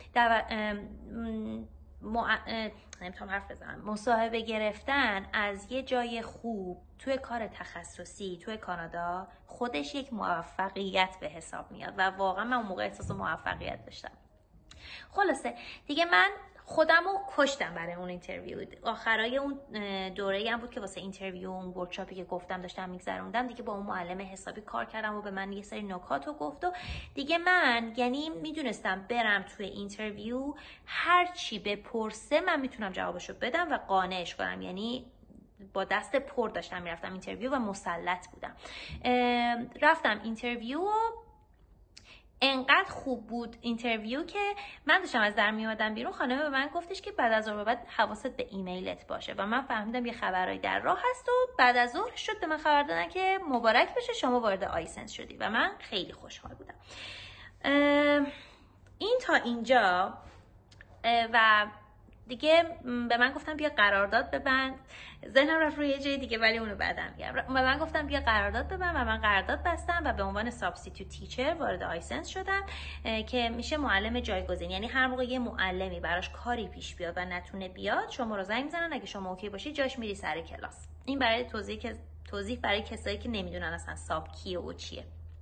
نمیتونم حرف بزنم. مصاحبه گرفتن از یه جای خوب توی کار تخصصی توی کانادا خودش یک موفقیت به حساب میاد و واقعا من اون موقع احساس موفقیت داشتم. خلاصه دیگه من خودمو کشتم برای اون اینترویو. آخرای اون دوره هم بود که واسه اینترویو اون ورکشاپی که گفتم داشتم میگذروندم دیگه با اون معلم حسابی کار کردم و به من یه سری نکاتو گفت و دیگه من یعنی میدونستم برم توی اینترویو هر چی بپرسه من میتونم جوابشو بدم و قانعش کنم. یعنی با دست پر داشتم میرفتم اینترویو و مسلط بودم. رفتم اینترویو و انقدر خوب بود اینترویو که من داشتم از در میومدم بیرون، خانم به من گفتش که بعد از ظهر بعد حواست به ایمیلت باشه و من فهمیدم یه خبرایی در راه هست و بعد از ظهر شد به من خبر دادن که مبارک بشه شما وارد آیسنس شدی و من خیلی خوشحال بودم. این تا اینجا و دیگه به من گفتم بیا قرارداد ببند. ذهنم رفت روی یه جای دیگه ولی اونو بعدم میگم. به من گفتم بیا قرارداد ببند و من قرارداد بستم و به عنوان سابستیتوت تیچر وارد آیسنس شدم که میشه معلم جایگزین. یعنی هر موقع یه معلمی براش کاری پیش بیاد و نتونه بیاد شما رو زنگ میزنن، اگه شما اوکی باشی جاش میری سر کلاس. این برای توضیح برای کسایی که نمیدونن اصلا ساب کیه و چیه.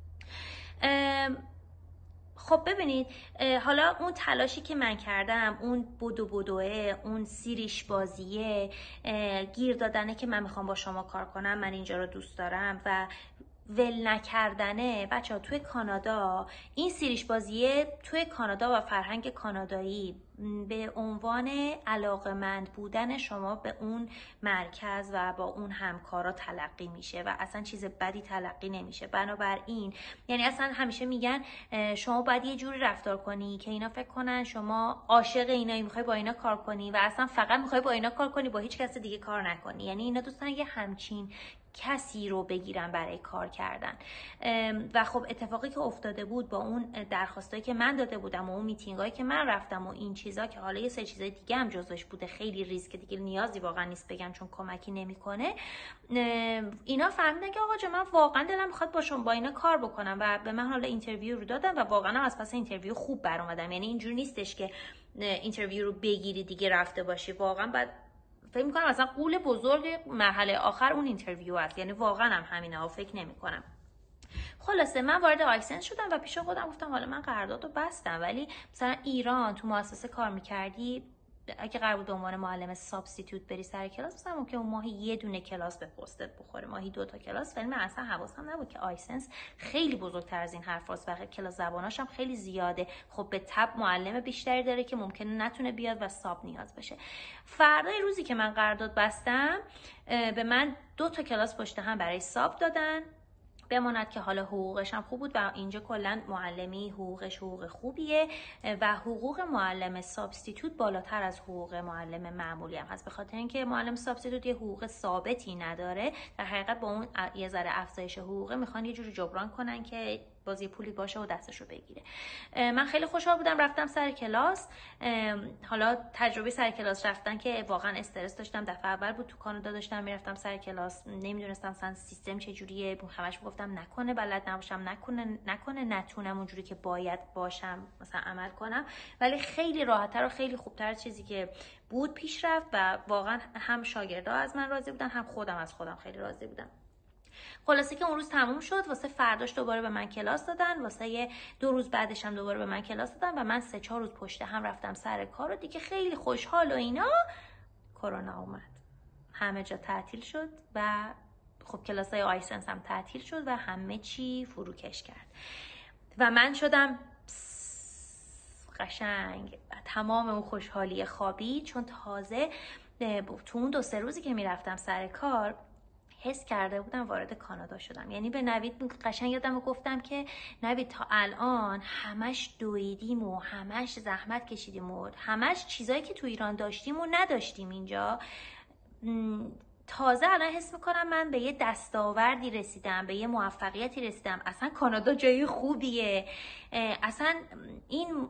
خب ببینید حالا اون تلاشی که من کردم، اون بدوه، اون سیریش بازیه، گیر دادنه که من میخوام با شما کار کنم، من اینجا رو دوست دارم و ول نکردنه. بچه ها توی کانادا این سیریش بازیه توی کانادا و فرهنگ کانادایی به عنوان علاقمند بودن شما به اون مرکز و با اون همکارا تلقی میشه و اصلا چیز بدی تلقی نمیشه. بنابراین یعنی اصلا همیشه میگن شما باید یه جوری رفتار کنی که اینا فکر کنن شما عاشق اینایی، میخوای با اینا کار کنی و اصلا فقط میخوای با اینا کار کنی، با هیچ کس دیگه کار نکنی. یعنی اینا دوستان یه همچین کسی رو بگیرن برای کار کردن. و خب اتفاقی که افتاده بود با اون درخواستایی که من داده بودم و اون میتینگایی که من رفتم و این چیزا که حالا یه سری چیزای دیگه هم جزوش بوده، خیلی ریسک دیگه نیازی واقعا نیست بگم چون کمکی نمیکنه. اینا فهمیدن که آقا جان من واقعا دلم میخواد با اینا کار بکنم و به من حالا اینترویو رو دادن و واقعا از پس اینترویو خوب برآمدم. یعنی اینجوری نیستش که اینترویو رو بگیری دیگه رفته باشی، واقعا بعد فکر میکنم اصلا قول بزرگ مرحله آخر اون اینترویو است. یعنی واقعا هم همینه ها، فکر نمی کنم. خلاصه من وارد آیسنس شدم و پیش خودم گفتم حالا من قراردادو بستم ولی مثلا ایران تو مؤسسه کار میکردی اگه قرار بود به عنوان معلم سابستیتوت بری سر کلاس مثلا ممکنه اون ماهی یه دونه کلاس به پستت بخوره، ماهی 2 تا کلاس. ولی من اصلا حواسم نبود که آیسنس خیلی بزرگتر از این حرفاست و کلاس زباناش هم خیلی زیاده. خب به تبع معلم بیشتری داره که ممکنه نتونه بیاد و ساب نیاز بشه. فردای روزی که من قرارداد بستم به من 2 تا کلاس پشت هم برای ساب دادن. بماند که حالا حقوقش هم خوب بود و اینجا کلا معلمی حقوقش حقوق خوبیه و حقوق معلم سابستیتوت بالاتر از حقوق معلم معمولی هم هست، به خاطر اینکه معلم سابستیتوت یه حقوق ثابتی نداره. در حقیقت با اون یه ذره افزایش حقوق میخوان یه جوری جبران کنن که بازی پولی باشه و دستش رو بگیره. من خیلی خوشحال بودم رفتم سر کلاس. حالا تجربه سر کلاس رفتن که واقعا استرس داشتم، دفعه اول بود تو کانادا داشتم میرفتم سر کلاس، نمیدونستم مثلا سیستم چجوریه، همش میگفتم نکنه بلد نباشم، نکنه نتونم اونجوری که باید باشم مثلا عمل کنم، ولی خیلی راحت‌تر و خیلی خوبتر چیزی که بود پیش رفت و واقعا هم شاگردا از من راضی بودن هم خودم از خودم خیلی راضی بودم. خلاصه که اون روز تموم شد، واسه فرداش دوباره به من کلاس دادن، واسه 2 روز بعدش هم دوباره به من کلاس دادن و من 3-4 روز پشت هم رفتم سر کار و دیگه خیلی خوشحال و اینا. کرونا اومد، همه جا تعطیل شد و خب کلاسای آیسنس هم تعطیل شد و همه چی فروکش کرد و من شدم قشنگ تمام اون خوشحالی خوابی، چون تازه تو اون 2-3 روزی که میرفتم سر کار حس کرده بودم وارد کانادا شدم. یعنی به نوید قشنگ یادم گفتم که نوید تا الان همش دویدیم و همش زحمت کشیدیم و همش چیزایی که تو ایران داشتیم و نداشتیم اینجا. تازه الان حس میکنم من به یه دستاوردی رسیدم، به یه موفقیتی رسیدم. اصلا کانادا جای خوبیه، اصلا این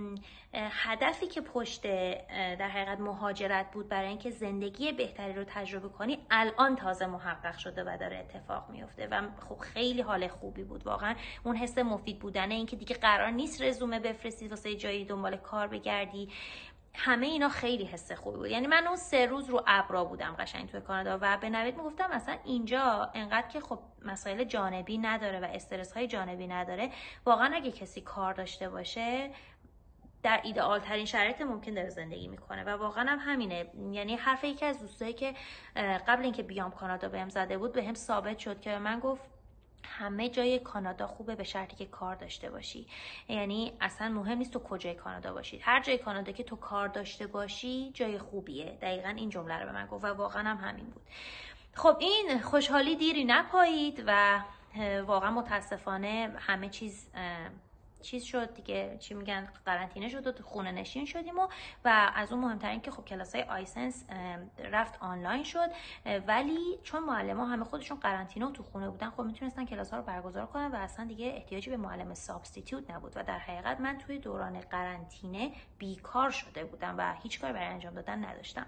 هدفی که پشت در حقیقت مهاجرت بود برای اینکه زندگی بهتری رو تجربه کنی الان تازه محقق شده و داره اتفاق میفته و خب خیلی حال خوبی بود واقعا. اون حس مفید بودنه، این که دیگه قرار نیست رزومه بفرستی واسه جایی دنبال کار بگردی، همه اینا خیلی حس خوبی بود. یعنی من اون 3 روز رو ابرا بودم قشنگ توی کانادا و به نوید میگفتم مثلا اینجا انقدر که خب مسائل جانبی نداره و استرس های جانبی نداره، واقعا اگه کسی کار داشته باشه در ایدئال ترین شرایط ممکن داره زندگی میکنه و واقعا هم همینه. یعنی حرف یکی از دوستایی که قبل اینکه بیام کانادا بهم زده بود بهم ثابت شد که من گفت همه جای کانادا خوبه به شرطی که کار داشته باشی. یعنی اصلا مهم نیست تو کجای کانادا باشی، هر جای کانادا که تو کار داشته باشی جای خوبیه. دقیقاً این جمله رو به من گفت و واقعا هم همین بود. خب این خوشحالی دیری نپایید و واقعا متاسفانه همه چیز شد دیگه، چی میگن، قرنطینه شد و خونه نشین شدیم و از اون مهمتر این که خب کلاسای آیسنس رفت آنلاین شد، ولی چون معلم‌ها همه خودشون قرنطینه و تو خونه بودن خب میتونستن کلاس‌ها رو برگزار کنن و اصلا دیگه احتیاجی به معلم سابستیتیوت نبود و در حقیقت من توی دوران قرنطینه بیکار شده بودم و هیچ کاری برای انجام دادن نداشتم.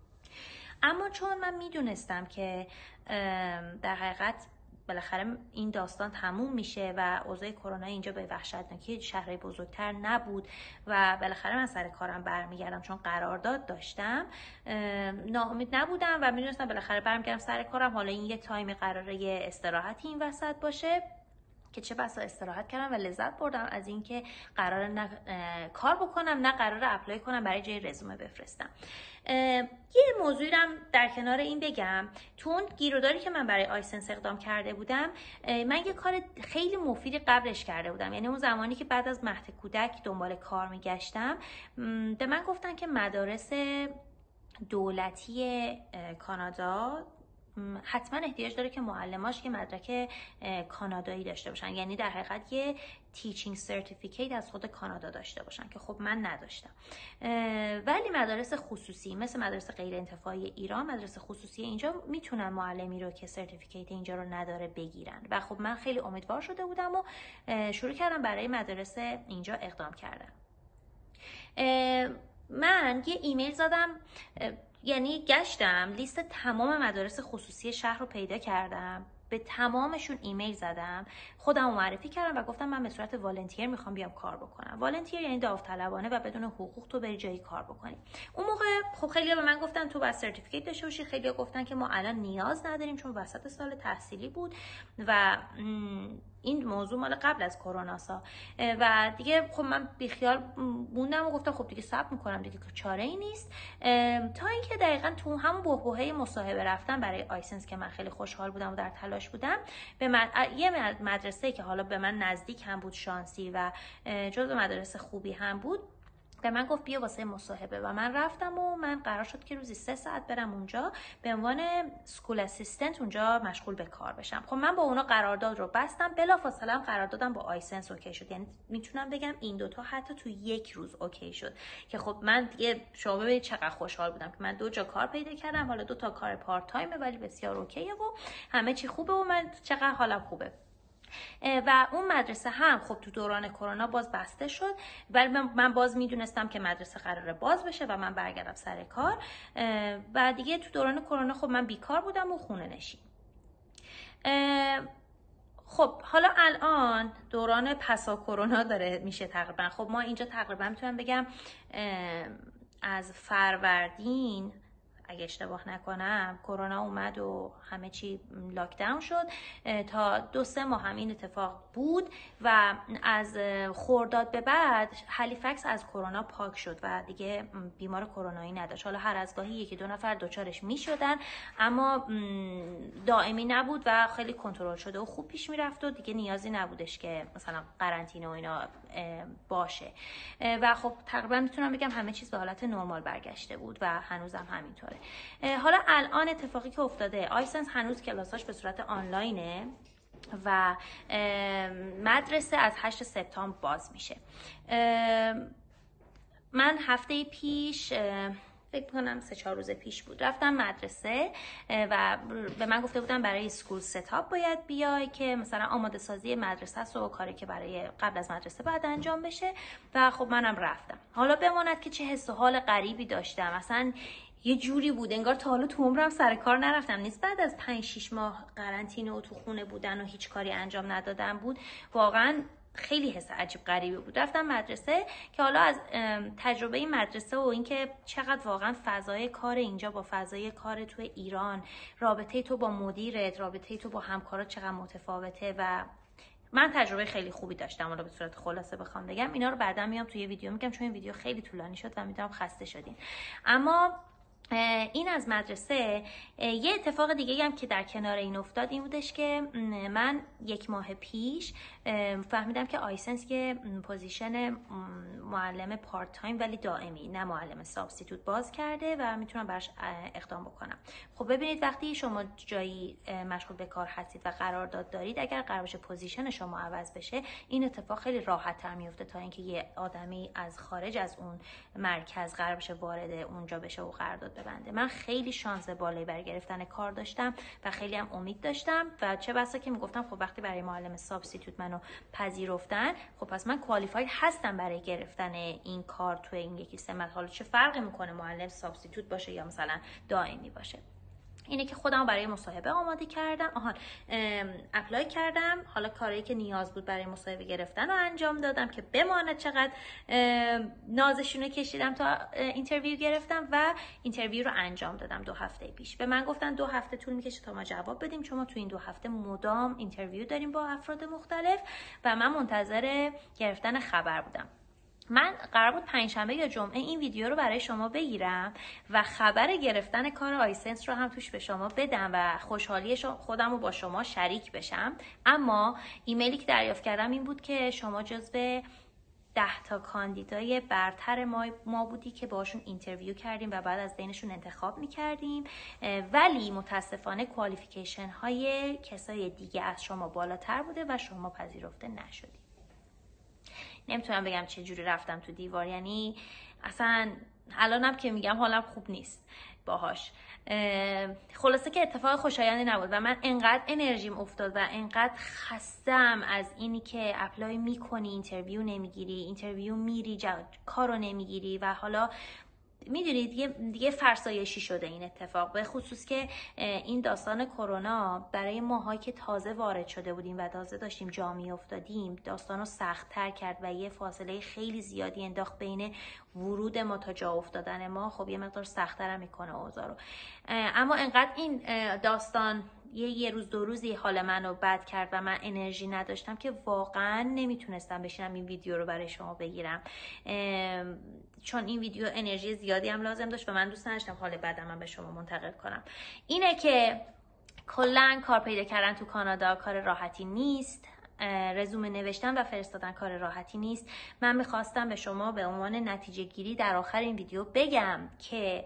اما چون من میدونستم که در حقیقت بالاخره این داستان تموم میشه و اوضاع کرونا اینجا به وحشتناکی شهرهای بزرگتر نبود و بالاخره من سر کارم برمیگردم چون قرارداد داشتم، ناامید نبودم و میدونستم بالاخره برمیگردم سر کارم. حالا این یه تایمی قراره یه استراحتی این وسط باشه که چه بسا استراحت کردم و لذت بردم از اینکه قراره نه کار بکنم نه قراره اپلای کنم برای جای رزومه بفرستم. یه موضوعی رو در کنار این بگم، تو اون گیروداری که من برای آیسنس اقدام کرده بودم من یه کار خیلی مفیدی قبلش کرده بودم. یعنی اون زمانی که بعد از مهد کودک دنبال کار میگشتم به من گفتن که مدارس دولتی کانادا حتما احتیاج داره که معلماش که مدرک کانادایی داشته باشن، یعنی در حقیقت یه تیچینگ سرتیفیکیت از خود کانادا داشته باشن که خب من نداشتم. ولی مدارس خصوصی مثل مدارس غیر انتفاعی ایران، مدارس خصوصی اینجا میتونن معلمی رو که سرتیفیکیت اینجا رو نداره بگیرن و خب من خیلی امیدوار شده بودم و شروع کردم برای مدارس اینجا اقدام کردم. من یه ایمیل زدم، یعنی گشتم لیست تمام مدارس خصوصی شهر رو پیدا کردم، به تمامشون ایمیل زدم، خودم معرفی کردم و گفتم من به صورت والنتیر میخوام بیام کار بکنم. والنتیر یعنی داوطلبانه و بدون حقوق تو بری جایی کار بکنی. اون موقع خب خیلی‌ها به من گفتن تو باید سرتیفیکیت داشته باشی، خیلی‌ها گفتن که ما الان نیاز نداریم چون وسط سال تحصیلی بود و این موضوع مال قبل از کروناسا و دیگه خب من بیخیال موندم و گفتم خب دیگه صبر میکنم دیگه، چاره ای نیست. تا اینکه دقیقاً تو همون بحبوحه مصاحبه رفتم برای آیسنس که من خیلی خوشحال بودم و در تلاش بودم، به یه مدرسه که حالا به من نزدیک هم بود شانسی و جزو مدارس خوبی هم بود به من گفت بیا واسه مصاحبه و من رفتم و من قرار شد که روزی 3 ساعت برم اونجا به عنوان سکول اسیستنت اونجا مشغول به کار بشم. خب من با اونا قرارداد رو بستم، بلافاصله هم قراردادم با آیسنس اوکی شد. یعنی میتونم بگم این دوتا حتی تو 1 روز اوکی شد که خب من دیگه شما ببینید چقدر خوشحال بودم که من 2 جا کار پیدا کردم، حالا 2 تا کار پارت تایمه ولی بسیار اوکیه و همه چی خوبه و من چقدر حالم خوبه. و اون مدرسه هم خب تو دوران کرونا باز بسته شد، ولی من باز میدونستم که مدرسه قراره باز بشه و من برگردم سر کار. و دیگه تو دوران کرونا خب من بیکار بودم و خونه نشین. خب حالا الان دوران پسا کرونا داره میشه تقریبا. خب ما اینجا تقریبا میتونم بگم از فروردین اگه اشتباه نکنم کرونا اومد و همه چی لاکداون شد، تا 2-3 ماه هم این اتفاق بود و از خرداد به بعد هالیفکس از کرونا پاک شد و دیگه بیمار کرونایی نداشت. حالا هر از گاهی 1-2 نفر دچارش میشدن اما دائمی نبود و خیلی کنترل شده و خوب پیش میرفت و دیگه نیازی نبودش که مثلا قرنطینه و اینا باشه و خب تقریبا میتونم بگم همه چیز به حالت نرمال برگشته بود و هنوزم همینطوره. حالا الان اتفاقی که افتاده، آیسنس هنوز کلاساش به صورت آنلاینه و مدرسه از 8 سپتامبر باز میشه. من هفته پیش فکر کنم 3-4 روز پیش بود رفتم مدرسه و به من گفته بودن برای سکول ستاپ باید بیای که مثلا آماده سازی مدرسه است و کاری که برای قبل از مدرسه باید انجام بشه و خب منم رفتم. حالا بماند که چه حس و حال غریبی داشتم، اصلا یه جوری بود انگار تا حالا تو عمرم سر کار نرفتم. نیست بعد از 5-6 ماه قرنطینه و تو خونه بودن و هیچ کاری انجام ندادن بود، واقعا خیلی حس عجیب غریبی بود. رفتم مدرسه که حالا از تجربه این مدرسه و اینکه چقدر واقعا فضای کار اینجا با فضای کار تو ایران، رابطه تو با مدیرت، رابطه تو با همکارات چقدر متفاوته و من تجربه خیلی خوبی داشتم. حالا به صورت خلاصه بخوام بگم اینا رو بعدا میام توی ویدیو میگم چون این ویدیو خیلی طولانی شد و میدونم خسته شدین. اما این از مدرسه. یه اتفاق دیگه هم که در کنار این افتاد این بودش که من 1 ماه پیش فهمیدم که آیسنس یه پوزیشن معلم پارت تایم ولی دائمی، نه معلم سابستیتوت باز کرده و میتونم براش اقدام بکنم. خب ببینید وقتی شما جایی مشغول به کار هستید و قرارداد دارید، اگر قرار باشه پوزیشن شما عوض بشه این اتفاق خیلی راحت تر میفته تا اینکه یه آدمی از خارج از اون مرکز قرار بشه وارد اونجا بشه و قرارداد ببنده. من خیلی شانس بالایی برای گرفتن کار داشتم و خیلی هم امید داشتم و چه بسا که میگفتم خب وقتی برای معلم سابستیتوت منو پذیرفتن خب پس من کوالیفاید هستم برای گرفتن این کار تو این 1 سمت. حالا چه فرقی میکنه معلم سابستیتوت باشه یا مثلا دائمی باشه؟ اینه که خودم برای مصاحبه آماده کردم، اپلای کردم. حالا کاری که نیاز بود برای مصاحبه گرفتن رو انجام دادم که بماند چقدر نازشونو کشیدم تا اینترویو گرفتم و اینترویو رو انجام دادم 2 هفته پیش. به من گفتن 2 هفته طول میکشه تا ما جواب بدیم چون ما تو این 2 هفته مدام اینترویو داریم با افراد مختلف و من منتظر گرفتن خبر بودم. من قرار بود 5شنبه یا جمعه این ویدیو رو برای شما بگیرم و خبر گرفتن کار آیسنس رو هم توش به شما بدم و خوشحالی خودم رو با شما شریک بشم. اما ایمیلی که دریافت کردم این بود که شما جزو 10 تا کاندیدای برتر ما بودی که باشون اینترویو کردیم و بعد از بینشون انتخاب میکردیم، ولی متاسفانه کوالیفیکیشن های کسای دیگه از شما بالاتر بوده و شما پذیرفته نشدید. نمیتونم بگم چه جوری رفتم تو دیوار، یعنی اصلا الانم که میگم حالم خوب نیست باهاش. خلاصه که اتفاق خوشایندی نبود و من انقدر انرژیم افتاد و انقدر خستم از اینی که اپلای میکنی اینترویو نمیگیری، اینترویو میری کارو نمیگیری و حالا میدونید دیگه فرسایشی شده این اتفاق، به خصوص که این داستان کرونا برای ماهایی که تازه وارد شده بودیم و تازه داشتیم جا میافتادیم داستانو سخت تر کرد و یه فاصله خیلی زیادی انداخت بین ورود ما تا جا افتادن ما. خب یه مقدار سخت‌تر هم میکنه اوضاع رو. اما انقدر این داستان یه روز 2 روزی حال منو بد کرد و من انرژی نداشتم که واقعا نمیتونستم بشینم این ویدیو رو برای شما بگیرم، چون این ویدیو انرژی زیادی هم لازم داشت و من دوست نداشتم حال بدم من به شما منتقل کنم. اینه که کلا کار پیدا کردن تو کانادا کار راحتی نیست، رزومه نوشتن و فرستادن کار راحتی نیست. من میخواستم به شما به عنوان نتیجه گیری در آخر این ویدیو بگم که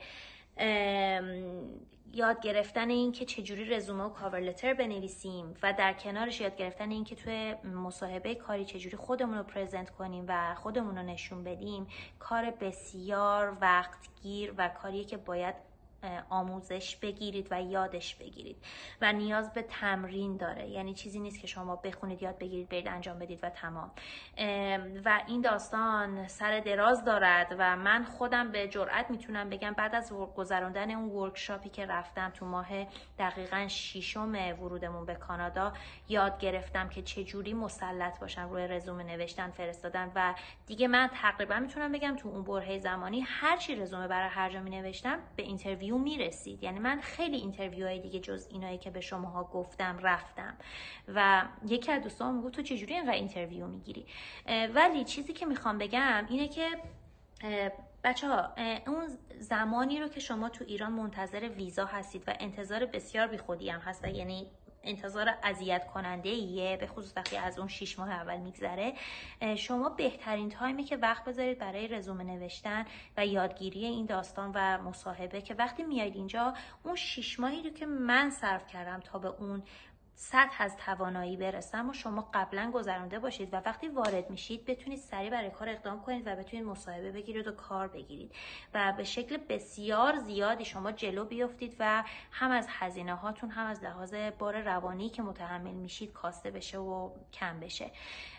یاد گرفتن این که چجوری رزومه و کاور لتر بنویسیم و در کنارش یاد گرفتن این که توی مصاحبه کاری چجوری خودمون رو پرزنت کنیم و خودمون رو نشون بدیم کار بسیار وقتگیر و کاریه که باید آموزش بگیرید و یادش بگیرید و نیاز به تمرین داره. یعنی چیزی نیست که شما بخونید یاد بگیرید برید انجام بدید و تمام. و این داستان سر دراز دارد و من خودم به جرئت میتونم بگم بعد از گذراندن اون ورکشاپی که رفتم تو ماه دقیقاً 6 ورودمون به کانادا یاد گرفتم که چجوری مسلط باشم روی رزومه نوشتن فرستادن و دیگه من تقریبا میتونم بگم تو اون برهه زمانی هر چی رزومه برای هر جا مینوشتم به اینترویو میرسید. یعنی من خیلی اینترویوهای دیگه جز اینایی که به شماها گفتم رفتم و یکی از دوستان میگه تو چجوری اینقدر اینترویو میگیری؟ ولی چیزی که میخوام بگم اینه که بچه‌ها اون زمانی رو که شما تو ایران منتظر ویزا هستید و انتظار بسیار بیخودی هم هست و یعنی انتظار اذیت کننده ایه، به خصوص وقتی از اون 6 ماه اول میگذره، شما بهترین تایمی که وقت بذارید برای رزومه نوشتن و یادگیری این داستان و مصاحبه که وقتی میایید اینجا اون 6 ماهی رو که من صرف کردم تا به اون سطح از توانایی برسم و شما قبلا گذرانده باشید و وقتی وارد میشید بتونید سریع برای کار اقدام کنید و بتونید مصاحبه بگیرید و کار بگیرید و به شکل بسیار زیادی شما جلو بیافتید و هم از هزینه هاتون هم از لحاظ بار روانی که متحمل میشید کاسته بشه و کم بشه.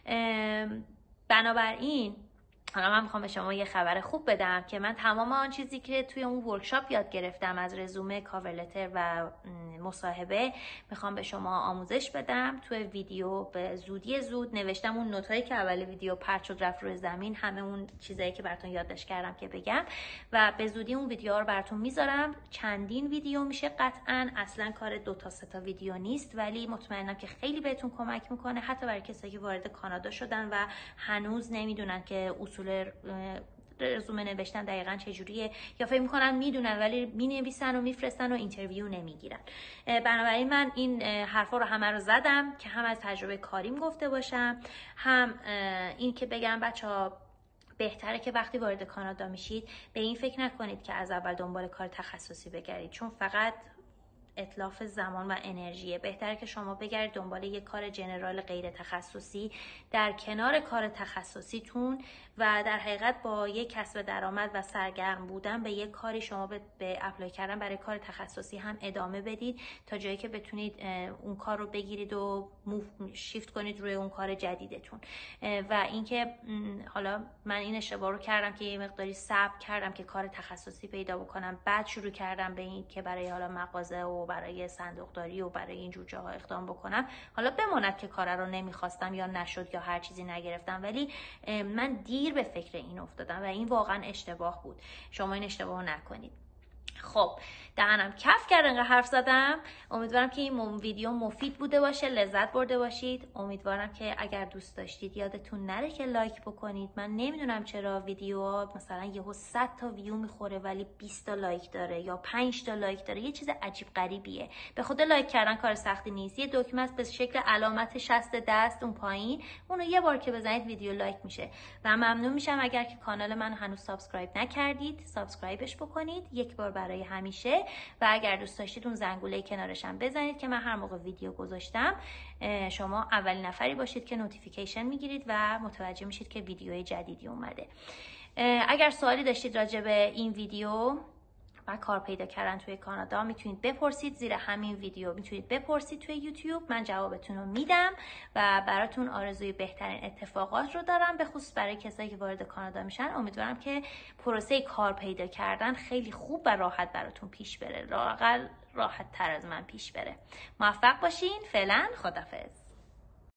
بنابراین حالا من میخوام به شما یه خبر خوب بدم که من تمام آن چیزی که توی اون ورکشاپ یاد گرفتم از رزومه، کاور لتر و مصاحبه میخوام به شما آموزش بدم توی ویدیو. به زودی زود نوشتم اون نوتایی که اول ویدیو پرت شد رفت روی زمین، همه اون چیزایی که براتون یادداشت کردم که بگم و به زودی اون ویدیوها رو براتون میذارم. چندین ویدیو میشه قطعا، اصلا کار 2 تا 3 تا ویدیو نیست، ولی مطمئنم که خیلی بهتون کمک میکنه حتی برای کسایی که وارد کانادا شدن و هنوز نمیدونن که اصول رزومه نوشتن دقیقاً چجوریه یا فکر میکنن میدونن ولی مینویسن و میفرستن و اینترویو نمیگیرن. بنابراین من این حرفا رو همه رو زدم که هم از تجربه کاریم گفته باشم، هم این که بگم بچه‌ها بهتره که وقتی وارد کانادا میشید به این فکر نکنید که از اول دنبال کار تخصصی بگردید، چون فقط اتلاف زمان و انرژیه. بهتره که شما بگردید دنبال یک کار جنرال غیر تخصصی در کنار کار تخصصیتون و در حقیقت با یک کسب درآمد و سرگرم بودن به یک کاری شما به اپلای کردن برای کار تخصصی هم ادامه بدید تا جایی که بتونید اون کار رو بگیرید و شیفت کنید روی اون کار جدیدتون. و اینکه حالا من این اشتباه رو کردم که یه مقداری صبر کردم که کار تخصصی پیدا بکنم، بعد شروع کردم به این که برای حالا مغازه و برای صندوقداری و برای این جور جاها اقدام بکنم. حالا بماند که کار رو نمیخواستم یا نشد یا هر چیزی نگرفتم، ولی من دیر به فکر این افتادم و این واقعا اشتباه بود. شما این اشتباه نکنید. خب دهنم کف کرد انقدر حرف زدم. امیدوارم که این ویدیو مفید بوده باشه، لذت برده باشید. امیدوارم که اگر دوست داشتید یادتون نره که لایک بکنید. من نمیدونم چرا ویدیو مثلا یهو 100 تا ویو میخوره ولی 20 تا لایک داره یا 5 تا لایک داره، یه چیز عجیب غریبیه. به خود لایک کردن کار سختی نیست، یه دکمه است به شکل علامت شست دست اون پایین، اونو یه بار که بزنید ویدیو لایک میشه و ممنون میشم اگر که کانال من هنوز سابسکرایب نکردید سابسکرایبش بکنید یک بار برای همیشه و اگر دوست داشتید اون زنگوله کنارش هم بزنید که من هر موقع ویدیو گذاشتم شما اولین نفری باشید که نوتیفیکیشن میگیرید و متوجه میشید که ویدیوی جدیدی اومده. اگر سوالی داشتید راجع به این ویدیو و کار پیدا کردن توی کانادا میتونید بپرسید، زیر همین ویدیو میتونید بپرسید توی یوتیوب، من جوابتون رو میدم و براتون آرزوی بهترین اتفاقات رو دارم، به خصوص برای کسایی که وارد کانادا میشن. امیدوارم که پروسه کار پیدا کردن خیلی خوب و راحت براتون پیش بره، لااقل راحت تر از من پیش بره. موفق باشین. فعلا خداحافظ.